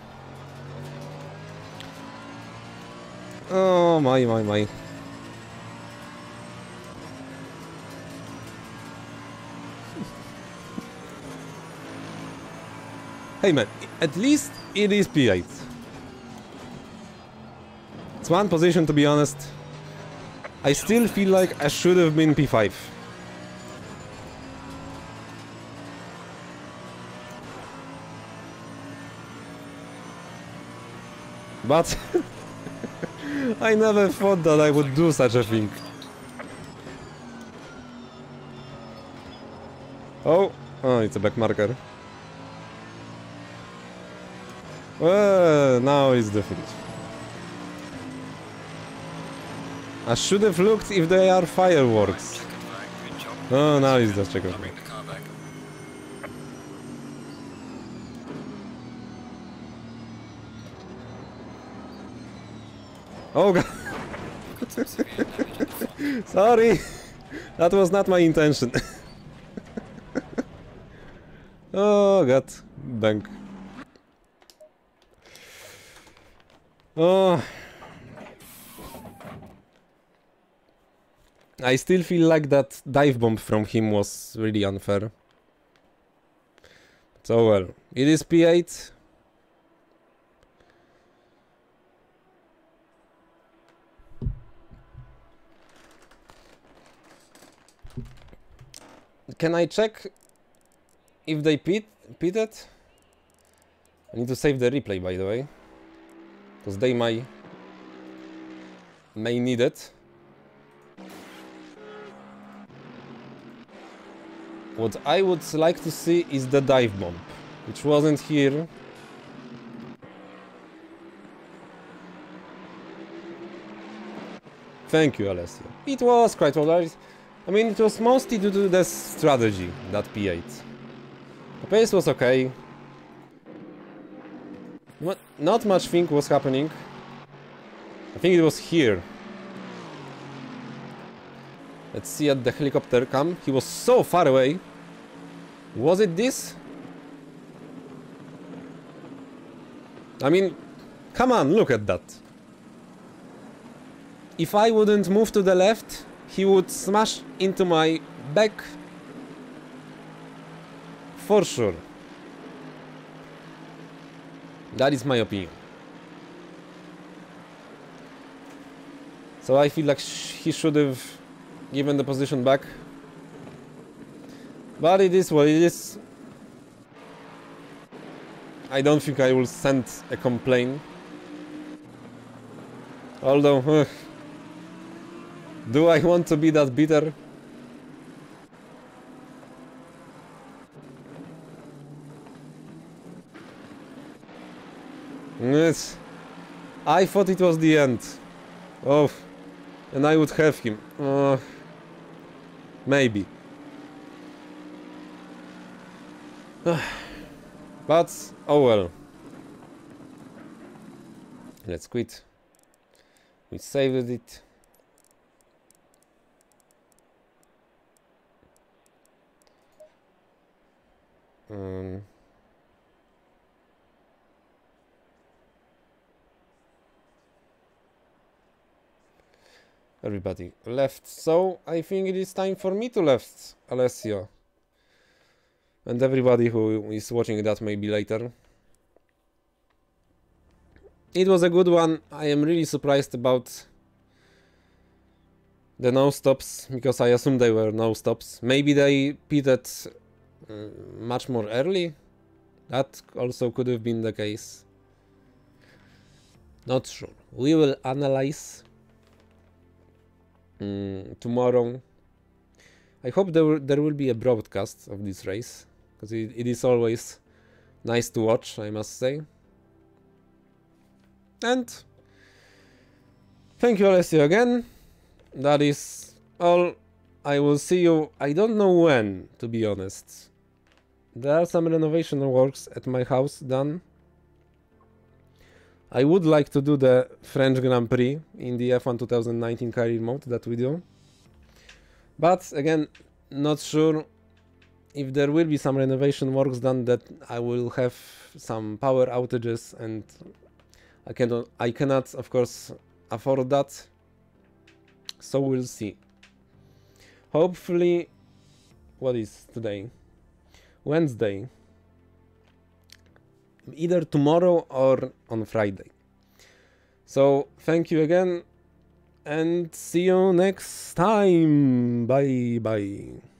Oh my my my. Hey man, at least it is P eight. It's one position, to be honest. I still feel like I should have been P five. But I never thought that I would do such a thing. Oh, oh, it's a back marker. Well, now it's the finish. I should have looked if they are fireworks. Oh, now it's just checkered flag. Oh god. Sorry. That was not my intention. Oh god. Bank. Oh. I still feel like that dive bomb from him was really unfair. So well, it is P eight. Can I check if they pit pitted? I need to save the replay, by the way, because they might may need it. What I would like to see is the dive bomb, which wasn't here. Thank you, Alessio. It was quite alright. I mean, it was mostly due to the strategy, that P eight. The pace was okay. Not, not much thing was happening. I think it was here. Let's see at the helicopter cam. He was so far away. Was it this? I mean, come on, look at that. If I wouldn't move to the left, he would smash into my back. For sure. That is my opinion. So I feel like sh he should have given the position back. But it is what it is. I don't think I will send a complaint. Although, uh, do I want to be that bitter? Yes. I thought it was the end. Oh, and I would have him. Uh, maybe. But, oh well. Let's quit. We saved it. Um, everybody left, so I think it is time for me to left, Alessio. And everybody who is watching that maybe later. It was a good one. I am really surprised about the no stops, because I assumed they were no stops. Maybe they pitted uh, much more early. That also could have been the case. Not sure. We will analyze um, tomorrow. I hope there, there will be a broadcast of this race, because it, it is always nice to watch, I must say. And thank you, Alessio, again. That is all. I will see you, I don't know when, to be honest. There are some renovation works at my house done. I would like to do the French Grand Prix in the F one twenty nineteen career mode that we do. But again, not sure if there will be some renovation works done, that I will have some power outages, and I cannot, I cannot, of course, afford that. So we'll see. Hopefully, what is today? Wednesday. Either tomorrow or on Friday. So thank you again, and see you next time. Bye bye.